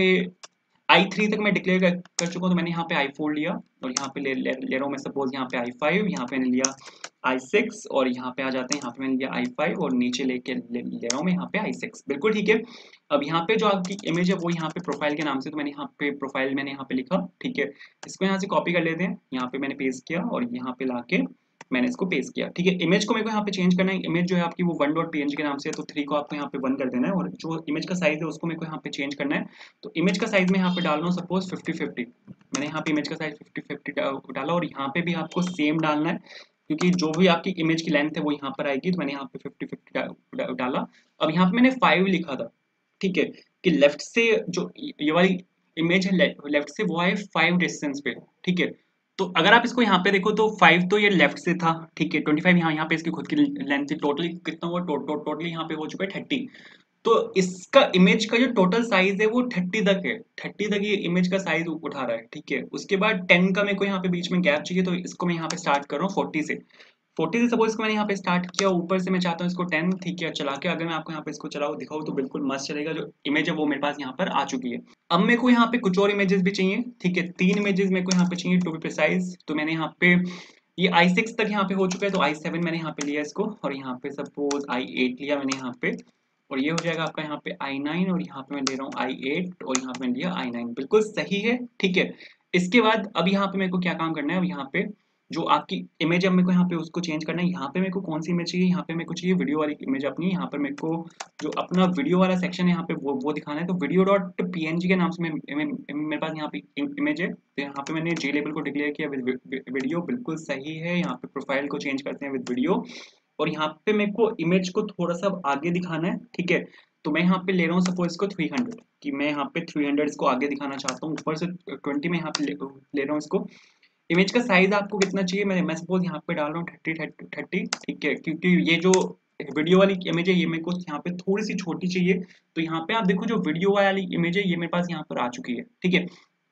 आई थ्री तक मैं डिक्लेयर कर, कर चुका हूँ। तो मैंने यहाँ पे आई फोर लिया और यहाँ पे ले, ले, ले रहा हूँ मैं सपोज यहाँ पे आई फाइव, यहाँ पे मैंने लिया आई सिक्स, और यहाँ पे आ जाते हैं, यहाँ पे मैंने लिया आई फाइव और नीचे लेके ले, ले रहा हूँ मैं यहाँ पे आई सिक्स। बिल्कुल ठीक है। अब यहाँ पे जो आपकी इमेज है वो यहाँ पे प्रोफाइल के नाम से, तो मैंने यहाँ पे प्रोफाइल मैंने यहाँ पे लिखा। ठीक है, इसको यहाँ से कॉपी कर लेते हैं, यहाँ पे मैंने पेस्ट किया और यहाँ पे लाके मैंने इसको पेस्ट किया। ठीक है, इमेज को मेरे को यहाँ पे चेंज करना है। इमेज जो है आपकी वो वन डॉट पीएनजी के नाम से है, तो थ्री को आपको यहाँ पे वन कर देना है, और जो इमेज का साइज है उसको मेरे को यहाँ पे चेंज करना है। तो इमेज का साइज मैं यहाँ पे डाल रहा हूँ सपोज फिफ्टी फिफ्टी। मैंने यहाँ पे इमेज का साइज फिफ्टी फिफ्टी डाला, और यहाँ पे भी आपको सेम डालना है क्योंकि जो भी आपकी इमेज की लेंथ है वो यहाँ पर आएगी। तो मैंने यहाँ पे फिफ्टी फिफ्टी डाला। अब यहाँ पे मैंने फाइव लिखा था। ठीक है, कि लेफ्ट से जो ये वाली इमेज है लेफ्ट से वो है फाइव डिस्टेंस पे। ठीक है, तो अगर आप इसको यहाँ पे देखो तो फाइव तो ये लेफ्ट से था। ठीक है, ट्वेंटी फाइव यहाँ यहाँ पे इसकी खुद की लेंथ थी। टोटली कितना हुआ, टोटली यहाँ पे हो चुका है थर्टी। तो इसका इमेज का जो टोटल साइज है वो थर्टी तक है। थर्टी तक ये इमेज का साइज उठा रहा है। ठीक है, उसके बाद टेन का मेरे को यहाँ पे बीच में गैप चाहिए, तो इसको मैं यहाँ पे स्टार्ट कर रहा हूँ फोर्टी से। फोर्टी से सपोज इसको मैंने यहाँ पे स्टार्ट किया, ऊपर से मैं चाहता हूँ इसको टेन। ठीक है, चला के अगर मैं आपको यहाँ पे इसको चलाऊँ दिखाऊँ तो बिल्कुल मस्त चलेगा। जो इमेज है वो मेरे पास यहाँ पर आ चुकी है। अब मेरे को यहाँ पे कुछ और इमेजेस भी चाहिए। ठीक है, तीन इमेजेस मेरे को यहाँ पे चाहिए टू बी प्रिसाइज। तो मैंने यहाँ पे ये आई सिक्स तक यहाँ पे हो चुका है, तो आई सेवन मैंने यहाँ पे लिया इसको, और यहाँ पे सपोज आई एट लिया मैंने यहाँ पे, और ये हो जाएगा आपका यहाँ पे आई नाइन, और यहाँ पे मैं ले रहा हूँ आई एट, और यहाँ पे मैंने लिया आई नाइन। बिल्कुल सही है। ठीक है, इसके बाद अब यहाँ पे मेरे को क्या काम करना है, अब यहाँ पे जो आपकी इमेज है मेरे को यहाँ पे उसको चेंज करना है। यहाँ पे मेरे को कौन सी इमेज चाहिए, यहाँ पे मेरे को चाहिए वीडियो वाली इमेज अपनी। यहाँ पर मेरे को जो अपना वीडियो वाला सेक्शन है यहाँ पे वो वो दिखाना है। तो वीडियो डॉट पीएनजी के नाम से मैं, मैं, मेरे पास यहाँ पे इमेज है, तो यहाँ पे मैंने जी लेबल को डिक्लेयर किया विद वीडियो। बिल्कुल सही है। यहाँ पे प्रोफाइल को चेंज करते हैं विद वीडियो, और यहाँ पे मेरे को इमेज को थोड़ा सा आगे दिखाना है। ठीक है, तो मैं यहाँ पे ले रहा हूँ सपोज इसको थ्री हंड्रेड, कि मैं यहाँ पे थ्री हंड्रेड इसको आगे दिखाना चाहता हूँ। ऊपर से ट्वेंटी में यहाँ पे ले, ले रहा हूँ इसको। इमेज का साइज आपको कितना चाहिए, मैं मैं सपोज यहाँ पे डाल रहा हूँ थर्टी थर्टी। ठीक है, क्योंकि ये जो वीडियो वाली इमेज है ये मेरे को यहाँ पे थोड़ी सी छोटी चाहिए। तो यहाँ पे आप देखो जो वीडियो वाली इमेज है ये मेरे पास यहाँ पर आ चुकी है। ठीक है,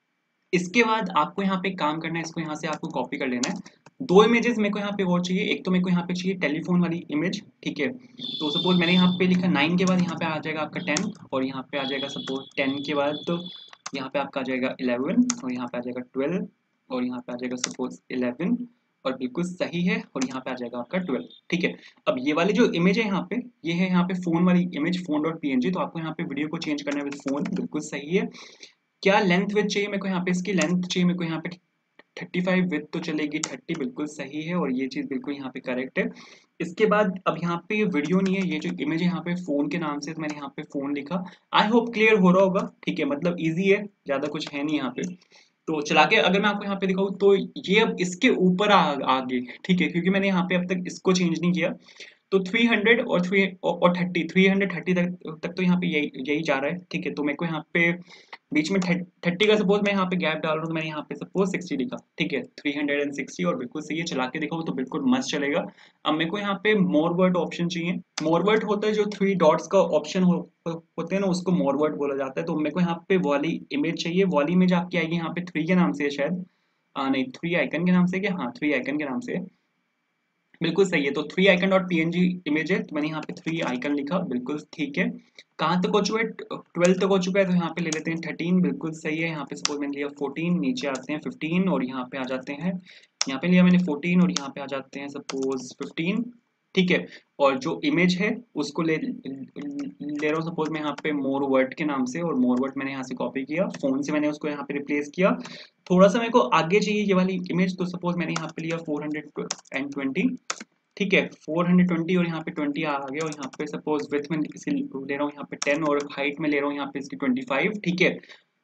इसके बाद आपको यहाँ पे काम करना है, इसको यहाँ से आपको कॉपी कर लेना है। दो इमेजेस मेरे को यहाँ पे और चाहिए। एक तो मेरे को यहाँ पे चाहिए टेलीफोन वाली इमेज। ठीक है, तो सपोज मैंने यहाँ पे लिखा नाइन के बाद यहाँ पे आ जाएगा आपका टेन, और यहाँ पे आ जाएगा सपोज टेन के बाद तो यहाँ पे आपका आ जाएगा इलेवन, और यहाँ पे आ जाएगा ट्वेल्व, और यहाँ पे आ जाएगा सपोज इलेवन, और बिल्कुल सही है, और यहाँ पे आ जाएगा आपका ट्वेल्व। ठीक है, अब ये वाली जो इमेज है यहाँ पे ये है यहाँ पे फोन वाली इमेज, फोन डॉट पीएनजी। तो आपको यहाँ पे वीडियो को चेंज करना है विद फोन। बिल्कुल सही है। क्या लेंथ विथ चाहिए मेरे को, यहाँ पे इसकी लेंथ चाहिए मेरे को यहाँ पे थर्टी फाइव विथ तो चलेगी थर्टी, बिल्कुल सही है और ये चीज़ बिल्कुल यहाँ पे करेक्ट है। इसके बाद अब यहाँ पे ये वीडियो नहीं है, ये जो इमेज है यहाँ पे फ़ोन के नाम से, तो मैंने यहाँ पे फ़ोन लिखा। आई होप क्लियर हो रहा होगा, ठीक है, मतलब ईज़ी है, ज़्यादा कुछ है नहीं यहाँ पे। तो चला के अगर मैं आपको यहाँ पे दिखाऊँ तो ये अब इसके ऊपर आ आगे, ठीक है, क्योंकि मैंने यहाँ पे अब तक इसको चेंज नहीं किया। तो थ्री हंड्रेड और थ्री और थर्टी थ्री हंड्रेड थर्टी तक तक तो यहाँ पे यही यही जा रहा है, ठीक है। तो मेरे को यहाँ पे बीच में थर्टी का सपोज मैं यहाँ पे गैप डाल रहा हूँ, तो मैंने यहाँ पे सपोज सिक्सटी लिखा, ठीक है, थ्री हंड्रेड एंड सिक्सटी, और बिल्कुल सही है। चला के दिखाऊँ तो बिल्कुल मस्त चलेगा। अब मेरे को यहाँ पे मोर वर्ड ऑप्शन चाहिए। मोर वर्ड होता है जो थ्री डॉट्स का ऑप्शन हो, होते हैं ना, उसको मोर वर्ड बोला जाता है। तो मेरे को यहाँ पे वाली इमेज चाहिए। वाली इमेज आपकी आएगी यहाँ पे थ्री के नाम से है शायद, आ, नहीं, थ्री आइकन के नाम से क्या, हाँ थ्री आइकन के नाम से, बिल्कुल सही है। तो three icon dot PNG image है, तो मैंने यहाँ पे थ्री आइकन लिखा, बिल्कुल ठीक है। कहाँ तक हो चुका है, ट्वेल्व तक हो चुका है, तो यहाँ पे ले लेते हैं थर्टीन, बिल्कुल सही है। यहाँ पे सपोज मैंने लिया फोर्टीन, नीचे आते हैं फिफ्टीन और यहाँ पे आ जाते हैं, यहाँ पे लिया मैंने फोर्टीन और यहाँ पे आ जाते हैं सपोज फिफ्टीन, ठीक है। और जो इमेज है उसको ले ले रहा हूँ सपोज मैं यहाँ पे मोर वर्ड के नाम से, और मोर वर्ड मैंने यहाँ से कॉपी किया, फोन से मैंने उसको यहाँ पे रिप्लेस किया। थोड़ा सा मेरे को आगे चाहिए ये वाली इमेज, तो सपोज मैंने यहाँ पे लिया फोर हंड्रेड एंड ट्वेंटी, ठीक है, फोर हंड्रेड ट्वेंटी और यहाँ पे ट्वेंटी आ गया, और यहाँ पे सपोज विड्थ में इसे ले रहा हूँ यहाँ पे टेन, और हाइट में ले रहा हूँ यहाँ पे इसकी ट्वेंटी फाइव, ठीक है।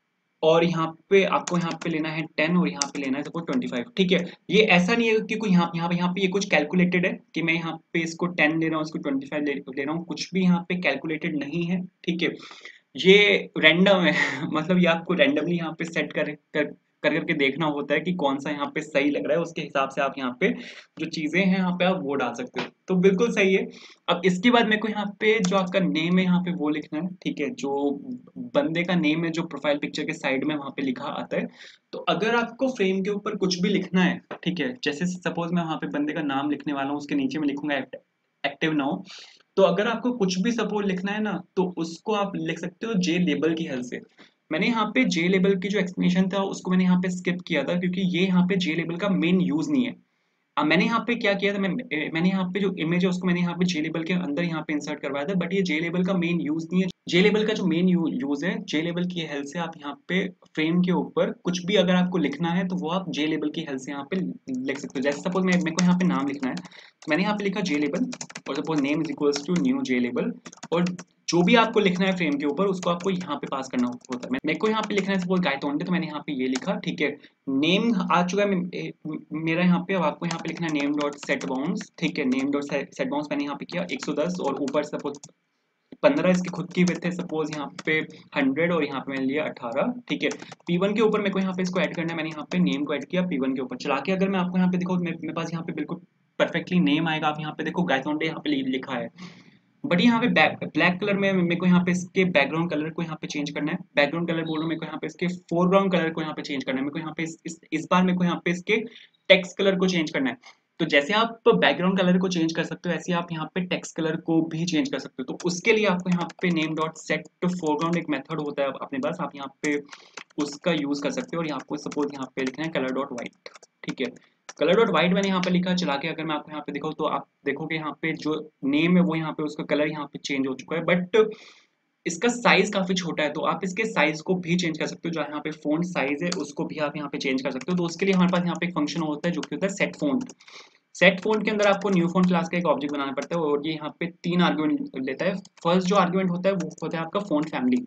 और यहाँ पे आपको यहाँ पे लेना है टेन और यहाँ पे लेना है सपोज ट्वेंटी फाइव, ठीक है। ये ऐसा नहीं है कि कोई यहाँ यहाँ पे यहाँ पे ये कुछ कैलकुलेटेड है कि मैं यहाँ पे इसको टेन ले रहा हूँ, इसको ट्वेंटी फाइव ले, ले रहा हूँ, कुछ भी यहाँ पे कैलकुलेटेड नहीं है, ठीक है। ये रैंडम है मतलब ये आपको रैंडमली यहाँ पे सेट कर कर कर करके देखना होता है कि कौन सा यहाँ पे सही लग रहा है, उसके हिसाब से आप यहाँ पे जो चीजें हैं यहाँ पे आप वो डाल सकते हो, तो बिल्कुल सही है। अब इसके बाद मेरे को यहाँ पे जो आपका नेम है यहाँ पे वो लिखना है, ठीक है, जो बंदे का नेम है जो प्रोफाइल पिक्चर के साइड में वहाँ पे लिखा आता है। तो अगर आपको फ्रेम के ऊपर कुछ भी लिखना है, ठीक है, जैसे सपोज मैं वहाँ पे बंदे का नाम लिखने वाला हूँ, उसके नीचे में लिखूंगा एक्टिव नाउ। तो अगर आपको कुछ भी सपोर्ट लिखना है ना, तो उसको आप लिख सकते हो जे लेबल की हेल्प से। मैंने यहाँ पे जे लेबल की जो एक्सप्लेनेशन था उसको मैंने यहाँ पे स्किप किया था, क्योंकि ये यहाँ पे जे लेबल का मेन यूज नहीं है। अब मैंने यहाँ पे क्या किया था, मैं मैंने यहाँ पे जो इमेज है उसको मैंने यहाँ पे जे लेबल के अंदर यहाँ पे इंसर्ट करवाया था, बट ये जे लेबल का मेन यूज नहीं है। जे लेबल का जो मेन यू, यूज है, जे लेबल की हेल्प से आप यहाँ पे फ्रेम के ऊपर कुछ भी अगर आपको लिखना है तो वो आप जे लेबल की हेल्प से यहाँ पे लिख सकते हो। जैसे सपोज मैं मेरे को यहाँ पे नाम लिखना है, तो मैंने यहाँ पे लिखा जे लेबल, और suppose name is equals to new J label, और जो भी आपको लिखना है फ्रेम के ऊपर उसको आपको यहाँ पे पास करना होता है। मेरे को यहाँ पे लिखना है सपोज गायतोंडे, तो मैंने यहाँ पे ये लिखा, ठीक है। नेम आ चुका है मेरा यहाँ पे। अब आपको यहाँ पे लिखना है नेम डॉट सेट बाउंड्स, ठीक है, नेम डॉट सेट बाउंड्स मैंने यहाँ पे किया एक सौ दस, और ऊपर सपोज पंद्रह इसकी खुद की विड्थ है सपोज यहाँ पे हंड्रेड, और यहाँ पे मैंने लिया अठारह, ठीक है। पी वन के ऊपर मेरे को यहाँ पे इसको ऐड करना है, मैंने यहाँ पे नेम को ऐड किया पी वन के ऊपर। चला के अगर मैं आपको यहाँ पे दिखाऊँ, मेरे पास यहाँ पे बिल्कुल परफेक्टली नेम आएगा। आप यहाँ पे देखो गायतोंडे यहाँ पे लिखा है, बट यहाँ पे ब्लैक कलर में मेरे को यहाँ पे इसके बैकग्राउंड कलर को यहाँ पे चेंज करना है। बैकग्राउंड कलर बोल रहा हूँ, मेरे को यहाँ पे इसके फोरग्राउंड कलर को यहाँ पे चेंज करना है। मेरे को यहाँ पे इस, इस, इस बार मेरे को यहाँ पे इसके टेक्स्ट कलर को चेंज करना है। तो जैसे आप बैकग्राउंड कलर को चेंज कर सकते हो, ऐसे आप यहाँ पे टेक्स्ट कलर को भी चेंज कर सकते हो। तो उसके लिए आपको यहाँ पे नेम डॉट सेट फोरग्राउंड एक मेथड होता है अपने पास, आप यहाँ पे उसका यूज कर सकते हो। और यहाँ पे सपोज यहाँ पे लिखना है कलर डॉट व्हाइट, ठीक है, कलर डॉट व्हाइट मैंने यहाँ पे लिखा। चला के अगर मैं आपको यहाँ पे दिखाऊँ तो आप देखोगे यहाँ पे जो नेम है वो यहाँ पे उसका कलर यहाँ पे चेंज हो चुका है, बट इसका साइज काफी छोटा है, तो आप इसके साइज को भी चेंज कर सकते हो। जो यहाँ पे फोंट साइज है उसको भी आप यहाँ पे चेंज कर सकते हो। तो उसके लिए हमारे पास यहाँ पे एक फंक्शन होता है जो कि होता है सेट फोंट। सेट फोंट के अंदर आपको न्यू फोंट क्लास का एक ऑब्जेक्ट बनाना पड़ता है, और ये यहाँ पे तीन आर्गुमेंट लेता है। फर्स्ट जो आर्गुमेंट होता है वो होता है आपका फोंट फैमिली।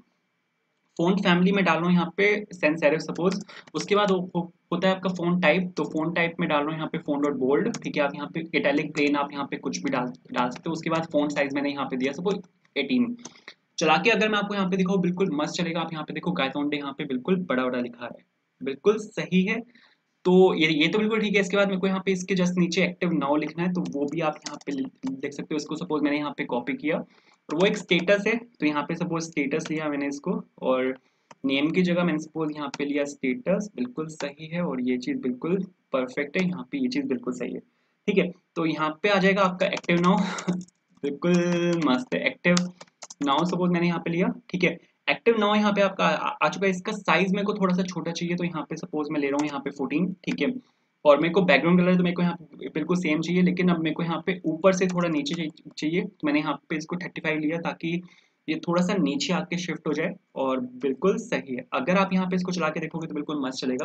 फोंट फैमिली में डाल रहा हूँ यहाँ पे सेंस सेरिफ सपोज। उसके बाद वो होता है आपका फोंट टाइप, तो फोंट टाइप में डाल रहा हूँ यहाँ पे फोंट डॉट बोल्ड, ठीक है। आप यहाँ पे इटैलिक प्लेन आप यहाँ पे कुछ भी डाल डाल सकते हो। उसके बाद फोंट साइज मैंने यहाँ पे दिया सपोज एटीन। चला के अगर मैं आपको यहाँ पे दिखाऊँ बिल्कुल मस्त चलेगा। आप यहाँ पे देखो गायतोंडे यहाँ पे बिल्कुल बड़ा बड़ा लिखा है, बिल्कुल सही है। तो ये ये तो बिल्कुल ठीक है। इसके बाद मेरे को यहाँ पे इसके जस्ट नीचे एक्टिव नाउ लिखना है, तो वो भी आप यहाँ पे लिख सकते हो। इसको सपोज मैंने यहाँ पे कॉपी किया, और वो एक स्टेटस है, तो यहाँ पे सपोज स्टेटस लिया मैंने इसको, और नेम की जगह मैंने सपोज यहाँ पे लिया स्टेटस, बिल्कुल सही है। और ये चीज़ बिल्कुल परफेक्ट है, यहाँ पे ये चीज़ बिल्कुल सही है, ठीक है। तो यहाँ पे आ जाएगा आपका एक्टिव नाउ बिल्कुल मस्त है। एक्टिव नाउ सपोज मैंने यहाँ पे लिया, ठीक है। एक्टिव नाउ यहाँ पे आपका आ, आ चुका है। इसका साइज मेरे को थोड़ा सा छोटा चाहिए, तो यहाँ पे सपोज मैं ले रहा हूँ यहाँ पे फोर्टीन, ठीक है। और मेरे को बैकग्राउंड कलर तो मेरे को यहाँ पे बिल्कुल सेम चाहिए, लेकिन अब मेरे को यहाँ पे ऊपर से थोड़ा नीचे चाहिए, तो मैंने यहाँ पे इसको थर्टी फाइव लिया ताकि ये थोड़ा सा नीचे आके शिफ्ट हो जाए, और बिल्कुल सही है। अगर आप यहाँ पे इसको चला के देखोगे तो बिल्कुल मस्त चलेगा।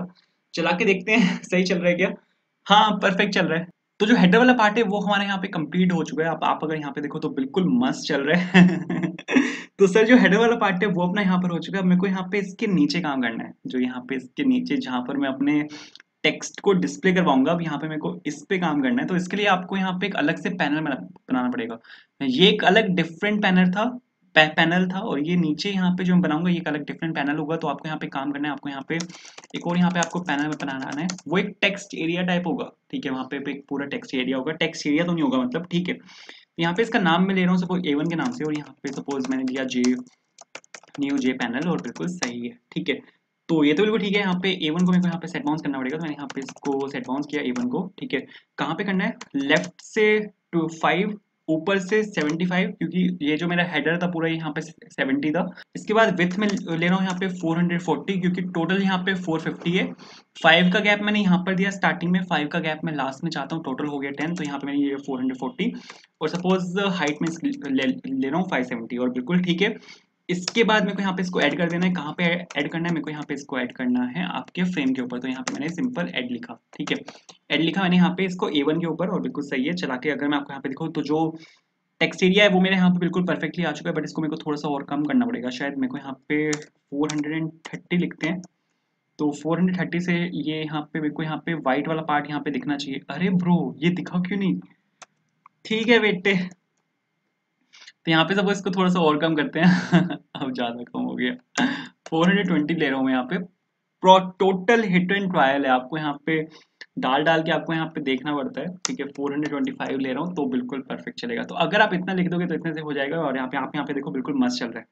चला के देखते हैं सही चल रहा है क्या। हाँ परफेक्ट चल रहा है। तो जो हेडर वाला पार्ट है वो हमारे यहाँ पे कंप्लीट हो चुका है। आप आप अगर यहाँ पे देखो तो बिल्कुल मस्त चल रहा है तो सर जो हेडर वाला पार्ट है वो अपना यहाँ पर हो चुका है। अब मेरे को यहाँ पे इसके नीचे काम करना है, जो यहाँ पे इसके नीचे जहाँ पर मैं अपने टेक्स्ट को डिस्प्ले करवाऊंगा। अब यहाँ पे मेरे को इस पे काम करना है, तो इसके लिए आपको यहाँ पे एक अलग से पैनल बना, बनाना पड़ेगा। ये एक अलग डिफरेंट पैनल था पै, पैनल था और ये नीचे यहाँ पे जो मैं बनाऊंगा ये एक अलग डिफरेंट पैनल होगा। तो आपको यहाँ पे काम करना है, आपको यहाँ पे एक और यहाँ पे आपको पैनल बनाना है, वो एक टेक्स्ट एरिया टाइप होगा। ठीक है, वहाँ पे एक पूरा टेक्स्ट एरिया होगा, टेक्स्ट एरिया तो नहीं होगा मतलब। ठीक है, यहाँ पे इसका नाम मैं ले रहा हूँ सपोज ए वन के नाम से, और यहाँ पे सपोज मैंने दिया जे न्यू जे पैनल, और बिल्कुल सही है। ठीक है, तो ये तो बिल्कुल ठीक है। यहाँ पे ए वन को मेरे को यहाँ पे सेट बाउंस करना पड़ेगा, तो मैंने यहाँ पे इसको सेट बाउंस किया ए वन को। ठीक है, कहाँ पे करना है, लेफ्ट से टू फाइव, ऊपर से सेवेंटी फाइव, क्योंकि ये जो मेरा हेडर था पूरा यहाँ पे सेवेंटी था। इसके बाद विथ में ले रहा हूँ यहाँ पे फोर हंड्रेड फोर्टी, क्योंकि टोटल यहाँ पे फोर फिफ्टी है। फाइव का गैप मैंने यहाँ पर दिया स्टार्टिंग में, फाइव का गैप मैं लास्ट में चाहता हूँ, टोटल हो गया टेन, तो यहाँ पे मैंने ये फोर हंड्रेड फोर्टी, और सपोज हाइट में ले, ले रहा हूँ फाइव सेवेंटी, और बिल्कुल ठीक है। इसके बाद मेरे को यहाँ पे इसको ऐड कर देना है। कहाँ पे ऐड करना है, मेरे को यहाँ पे इसको ऐड करना है आपके फ्रेम के ऊपर। तो यहाँ पे मैंने सिंपल ऐड लिखा। ठीक है, ऐड लिखा मैंने यहाँ पे इसको ए वन के ऊपर, और बिल्कुल सही है। चला के अगर मैं आपको यहाँ पे दिखाऊँ तो जो टेक्स्ट एरिया है वो मेरे यहाँ पे बिल्कुल परफेक्टली आ चुका है, बट इसको मेरे को थोड़ा सा और कम करना पड़ेगा। शायद मेरे को यहाँ पे फोर हंड्रेड थर्टी लिखते हैं, तो फोर हंड्रेड थर्टी से ये यहाँ पे मेरे को यहाँ पे व्हाइट वाला पार्ट यहाँ पे दिखना चाहिए। अरे ब्रो ये दिखा क्यों नहीं, ठीक है बेटे, तो यहाँ पे सपोज इसको थोड़ा सा और कम करते हैं अब ज्यादा कम हो गया। फोर हंड्रेड ट्वेंटी ले रहा हूँ मैं यहाँ पे। टोटल हिट एंड ट्रायल है, आपको यहाँ पे डाल डाल के आपको यहाँ पे देखना पड़ता है। ठीक है, फोर हंड्रेड ट्वेंटी फाइव ले रहा हूँ तो बिल्कुल परफेक्ट चलेगा। तो अगर आप इतना लिख दोगे तो इतने से हो जाएगा, और यहाँ पे आप यहाँ पे देखो बिल्कुल मस्त चल रहा है।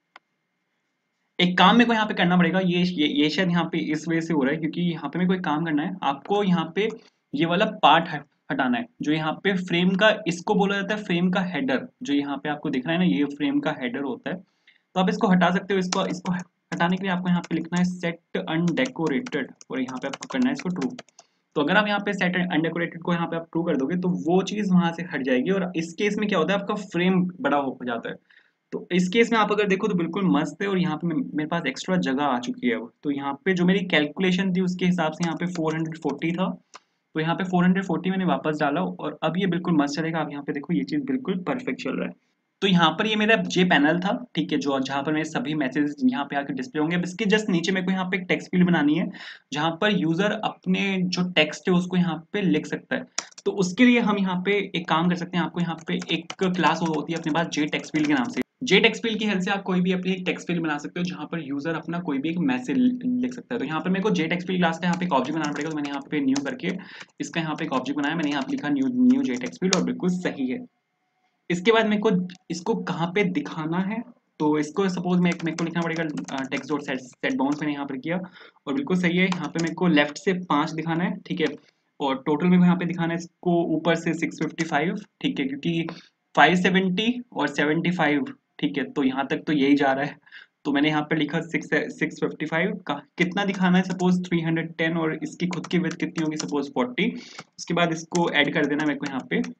एक काम मेरे को यहाँ पे करना पड़ेगा, ये ये, ये शायद यहाँ पे इस वजह से हो रहा है, क्योंकि यहाँ पे मेरे को एक काम करना है। आपको यहाँ पे ये वाला पार्ट हटाना है, जो यहाँ पे फ्रेम का, इसको बोला जाता है फ्रेम का हेडर। जो यहाँ पे आपको दिख रहा है ना, ये फ्रेम का हेडर होता है। तो आप इसको हटा सकते हो। इसको इसको हटाने के लिए आपको यहाँ पे लिखना है सेट अनडेकोरेटेड, और यहाँ पे आपको करना है इसको ट्रू। तो अगर आप यहाँ पे सेट अनडेकोरेटेड को यहाँ पे आप ट्रू कर दोगे तो वो चीज वहां से हट जाएगी, और इस केस में क्या होता है, आपका फ्रेम बड़ा हो जाता है। तो इस केस में आप अगर देखो तो बिल्कुल मस्त है, और यहाँ पे मेरे पास एक्स्ट्रा जगह आ चुकी है। तो यहाँ पे जो मेरी कैलकुलेशन थी उसके हिसाब से यहाँ पे फोर हंड्रेड फोर्टी था, तो यहाँ पे फोर हंड्रेड फोर्टी मैंने वापस डाला, और अब ये बिल्कुल मस्त चलेगा। आप यहाँ पे देखो ये चीज बिल्कुल परफेक्ट चल रहा है। तो यहाँ पर ये मेरा जे पैनल था। ठीक है, जो जहाँ पर मेरे सभी मैसेज यहाँ पे आके डिस्प्ले होंगे। अब इसके जस्ट नीचे मेरे को यहाँ पे एक टेक्स्ट फील्ड बनानी है, जहाँ पर यूजर अपने जो टेक्स्ट है उसको यहाँ पे लिख सकता है। तो उसके लिए हम यहाँ पे एक काम कर सकते हैं। आपको यहाँ पे एक क्लास होती है अपने पास जे टेक्स्ट फील्ड के नाम से। जे टेक्स्ट फील्ड की हेल्प से आप कोई भी अपनी एक टेक्स्ट फील्ड बना सकते हो, जहाँ पर यूजर अपना कोई भी एक मैसेज लिख सकता है। तो यहाँ पर मेरे को जे टेक्स्ट फील्ड क्लास का यहाँ पे एक ऑब्जेक्ट बनाना पड़ेगा। तो मैंने यहाँ पे न्यू करके इसका यहाँ पे एक ऑब्जेक्ट बनाया। मैंने यहाँ पे लिखा new new J text field, और बिल्कुल सही है। इसके बाद मेरे को इसको कहाँ पे दिखाना है, तो इसको सपोज मैं मेरे को लिखना पड़ेगा text dot set set bounds मैंने यहाँ पर किया, और बिल्कुल सही है। यहाँ पे मेरे को लेफ्ट से पाँच दिखाना है। ठीक है, और टोटल मेरे को यहाँ पे दिखाना है इसको ऊपर से सिक्स फिफ्टी फाइव। ठीक है, क्योंकि फाइव सेवेंटी और सेवेंटी फाइव, ठीक है, तो यहाँ तक तो यही जा रहा है। तो मैंने यहाँ पे लिखा सिक्स सिक्स फिफ्टी फाइव का कितना दिखाना है, सपोज थ्री हंड्रेड टेन, और इसकी खुद की विड्थ कितनी होगी, सपोज फोर्टी। उसके बाद इसको ऐड कर देना मेरे को यहाँ पे।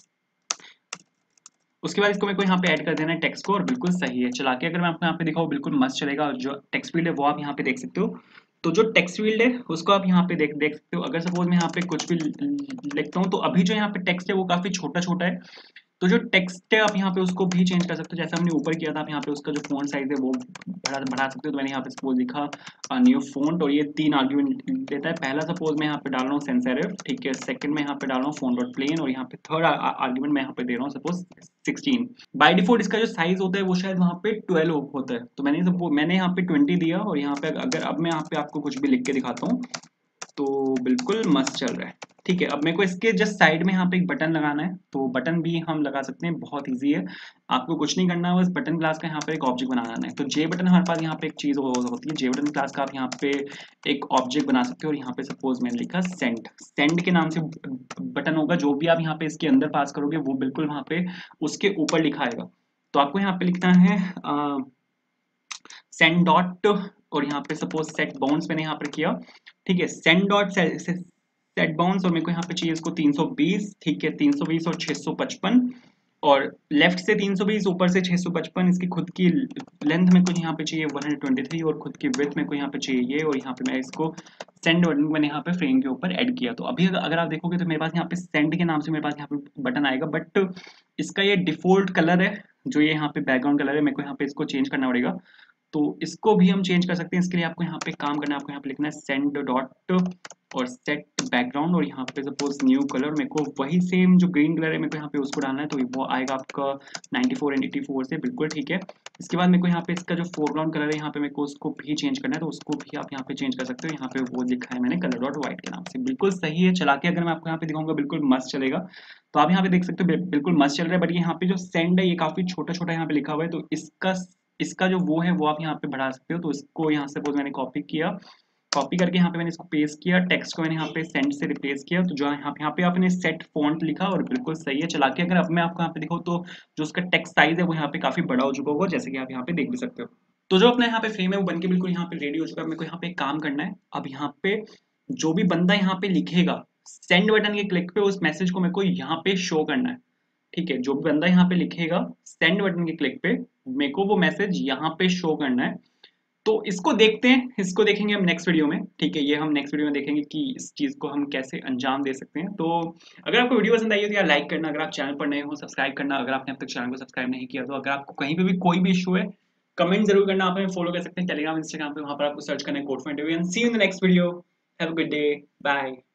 उसके बाद इसको मेरे को यहाँ पे ऐड कर देना है टेक्स्ट को, और बिल्कुल सही है। चला के अगर मैं आपको यहाँ पे दिखाऊँ बिल्कुल मस्त चलेगा। और जो टेक्स्ट फील्ड है वो आप यहाँ पे देख सकते हो। तो जो टेक्स्ट फील्ड है उसको आप यहाँ पे देख देख सकते हो। अगर सपोज मैं यहाँ पे कुछ भी लिखता हूँ तो अभी जो यहाँ पे टेक्स्ट है वो काफी छोटा छोटा है। तो जो टेक्स्ट है आप यहाँ पे उसको भी चेंज कर सकते हो, जैसे हमने ऊपर किया था। आप यहाँ पे उसका जो फोंट साइज है वो बढ़ा बढ़ा सकते हो। तो मैंने यहाँ पे सपोज लिखा न्यू फोंट, और ये तीन आर्ग्यूमेंट देता है। पहला सपोज मैं यहाँ पे डाल रहा हूँ सेंस सेरिफ, ठीक है। सेकंड में यहाँ पे डाल रहा हूँ फोंट डॉट प्लेन, और यहाँ पे थर्ड आर्ग्यूमेंट मैं यहाँ पे दे रहा हूँ सपोज सिक्सटीन। बाय डिफॉल्ट इसका जो साइज होता है वो शायद वहाँ पे ट्वेल्व होता है, तो मैंने सपोज मैंने यहाँ पे ट्वेंटी दिया। और यहाँ पे अगर अब मैं यहाँ पे आपको कुछ भी लिख के दिखाता हूँ तो बिल्कुल मस्त चल रहा है। ठीक है, अब मेरे को इसके जस्ट साइड में यहाँ पे एक बटन लगाना है, तो बटन भी हम लगा सकते हैं, बहुत इजी है। आपको कुछ नहीं करना है, बस बटन क्लास का यहाँ पे एक ऑब्जेक्ट बनाना है। तो जे बटन हमारे पास यहाँ पे एक चीज हो, होती है। जे बटन क्लास का आप यहाँ पे एक ऑब्जेक्ट बना सकते हो, और यहाँ पे सपोज मैंने लिखा सेंड। सेंड के नाम से बटन होगा, जो भी आप यहाँ पे इसके अंदर पास करोगे वो बिल्कुल वहाँ पे उसके ऊपर लिखा आएगा। तो आपको यहाँ पे लिखना है सेंड डॉट, और यहाँ पे सपोज सेट बाउंस मैंने यहाँ पर किया। ठीक है, सेंड डॉट सेट बाउंस, और मेरे को यहाँ पे चाहिए इसको तीन सौ बीस। ठीक है, तीन सौ बीस और छह सौ पचपन। और लेफ्ट से तीन सौ बीस, ऊपर से छह सौ पचपन। इसकी खुद की लेंथ में कुछ यहाँ पे चाहिए एक सौ तेईस और खुद की विड्थ में को यहाँ पे चाहिए ये, और यहाँ पे मैं इसको सेंड बटन मैंने यहाँ पे फ्रेम के ऊपर ऐड किया। तो अभी अगर आप देखोगे तो मेरे पास यहाँ पे सेंड के नाम से मेरे पास यहाँ पे बटन आएगा, बट इसका ये डिफॉल्ट कलर है जो ये यहाँ पे बैकग्राउंड कलर है, मेरे को यहाँ पे इसको चेंज करना पड़ेगा। तो इसको भी हम चेंज कर सकते हैं। इसके लिए आपको यहाँ पे काम करना है, आपको यहाँ पे लिखना है सेंड डॉट और सेट बैकग्राउंड, और यहाँ पे सपोज न्यू कलर, मेरे को वही सेम जो ग्रीन कलर है मेरे को यहाँ पे उसको डालना है, तो वो आएगा आपका चौरानवे एंड चौरासी से, बिल्कुल ठीक है। इसके बाद मेरे को यहाँ पे इसका जो फोरग्राउंड कलर है यहाँ पे मेरे को उसको भी चेंज करना है, तो उसको भी आप यहाँ पे चेंज कर सकते हो। यहाँ पे वो लिखा है मैंने कलर डॉट व्हाइट के नाम से, बिल्कुल सही है। चला के अगर मैं आपको यहाँ पे दिखाऊंगा बिल्कुल मस्त चलेगा। तो आप यहाँ पे देख सकते हो बिल्कुल मस्त चल रहा है, बट यहाँ पे जो सेंड है ये काफी छोटा छोटा यहाँ पे लिखा हुआ है, तो इसका इसका जो वो है वो आप यहाँ पे बढ़ा सकते हो। तो इसको यहाँ से मैंने कॉपी किया, कॉपी करके यहाँ पे मैंने इसको पेस्ट किया, टेक्स्ट को मैंने यहाँ पे सेंड से रिप्लेस किया, तो जो यहाँ पे यहाँ पे आपने सेट फॉन्ट लिखा और बिल्कुल सही है। चला के अगर अब मैं आपको यहाँ पे दिखाऊँ तो जो उसका टेक्स्ट साइज है वो यहाँ पे काफी बड़ा हो चुका होगा, जैसे कि आप यहाँ पे देख भी सकते हो। तो जो अपना यहाँ पे फ्रेम है वो बनके बिल्कुल यहाँ पे रेडी हो चुका है। मेरे को यहाँ पे एक काम करना है, अब यहाँ पे जो भी बंदा यहाँ पे लिखेगा सेंड बटन के क्लिक पे उस मैसेज को मेरे को यहाँ पे शो करना है, ठीक है। जो भी बंदा यहाँ पे लिखेगा सेंड बटन के क्लिक पे मेरे को वो मैसेज यहाँ पे शो करना है। तो इसको देखते हैं, इसको देखेंगे हम नेक्स्ट वीडियो में, ठीक है। ये हम नेक्स्ट वीडियो में देखेंगे कि इस चीज़ को हम कैसे अंजाम दे सकते हैं। तो अगर आपको वीडियो पसंद आई हो तो यार लाइक करना, अगर आप चैनल पर नए हो सब्सक्राइब करना, अगर आपने अब तक चैनल को सब्सक्राइब नहीं किया तो अगर आपको कहीं पे भी कोई भी इशू है कमेंट जरूर करना। आप हमें फॉलो कर सकते हैं टेलीग्राम इंस्टाग्राम पे, वहाँ पर आपको सर्च करना है code for interview. And see you in the next video. Have a good day, bye.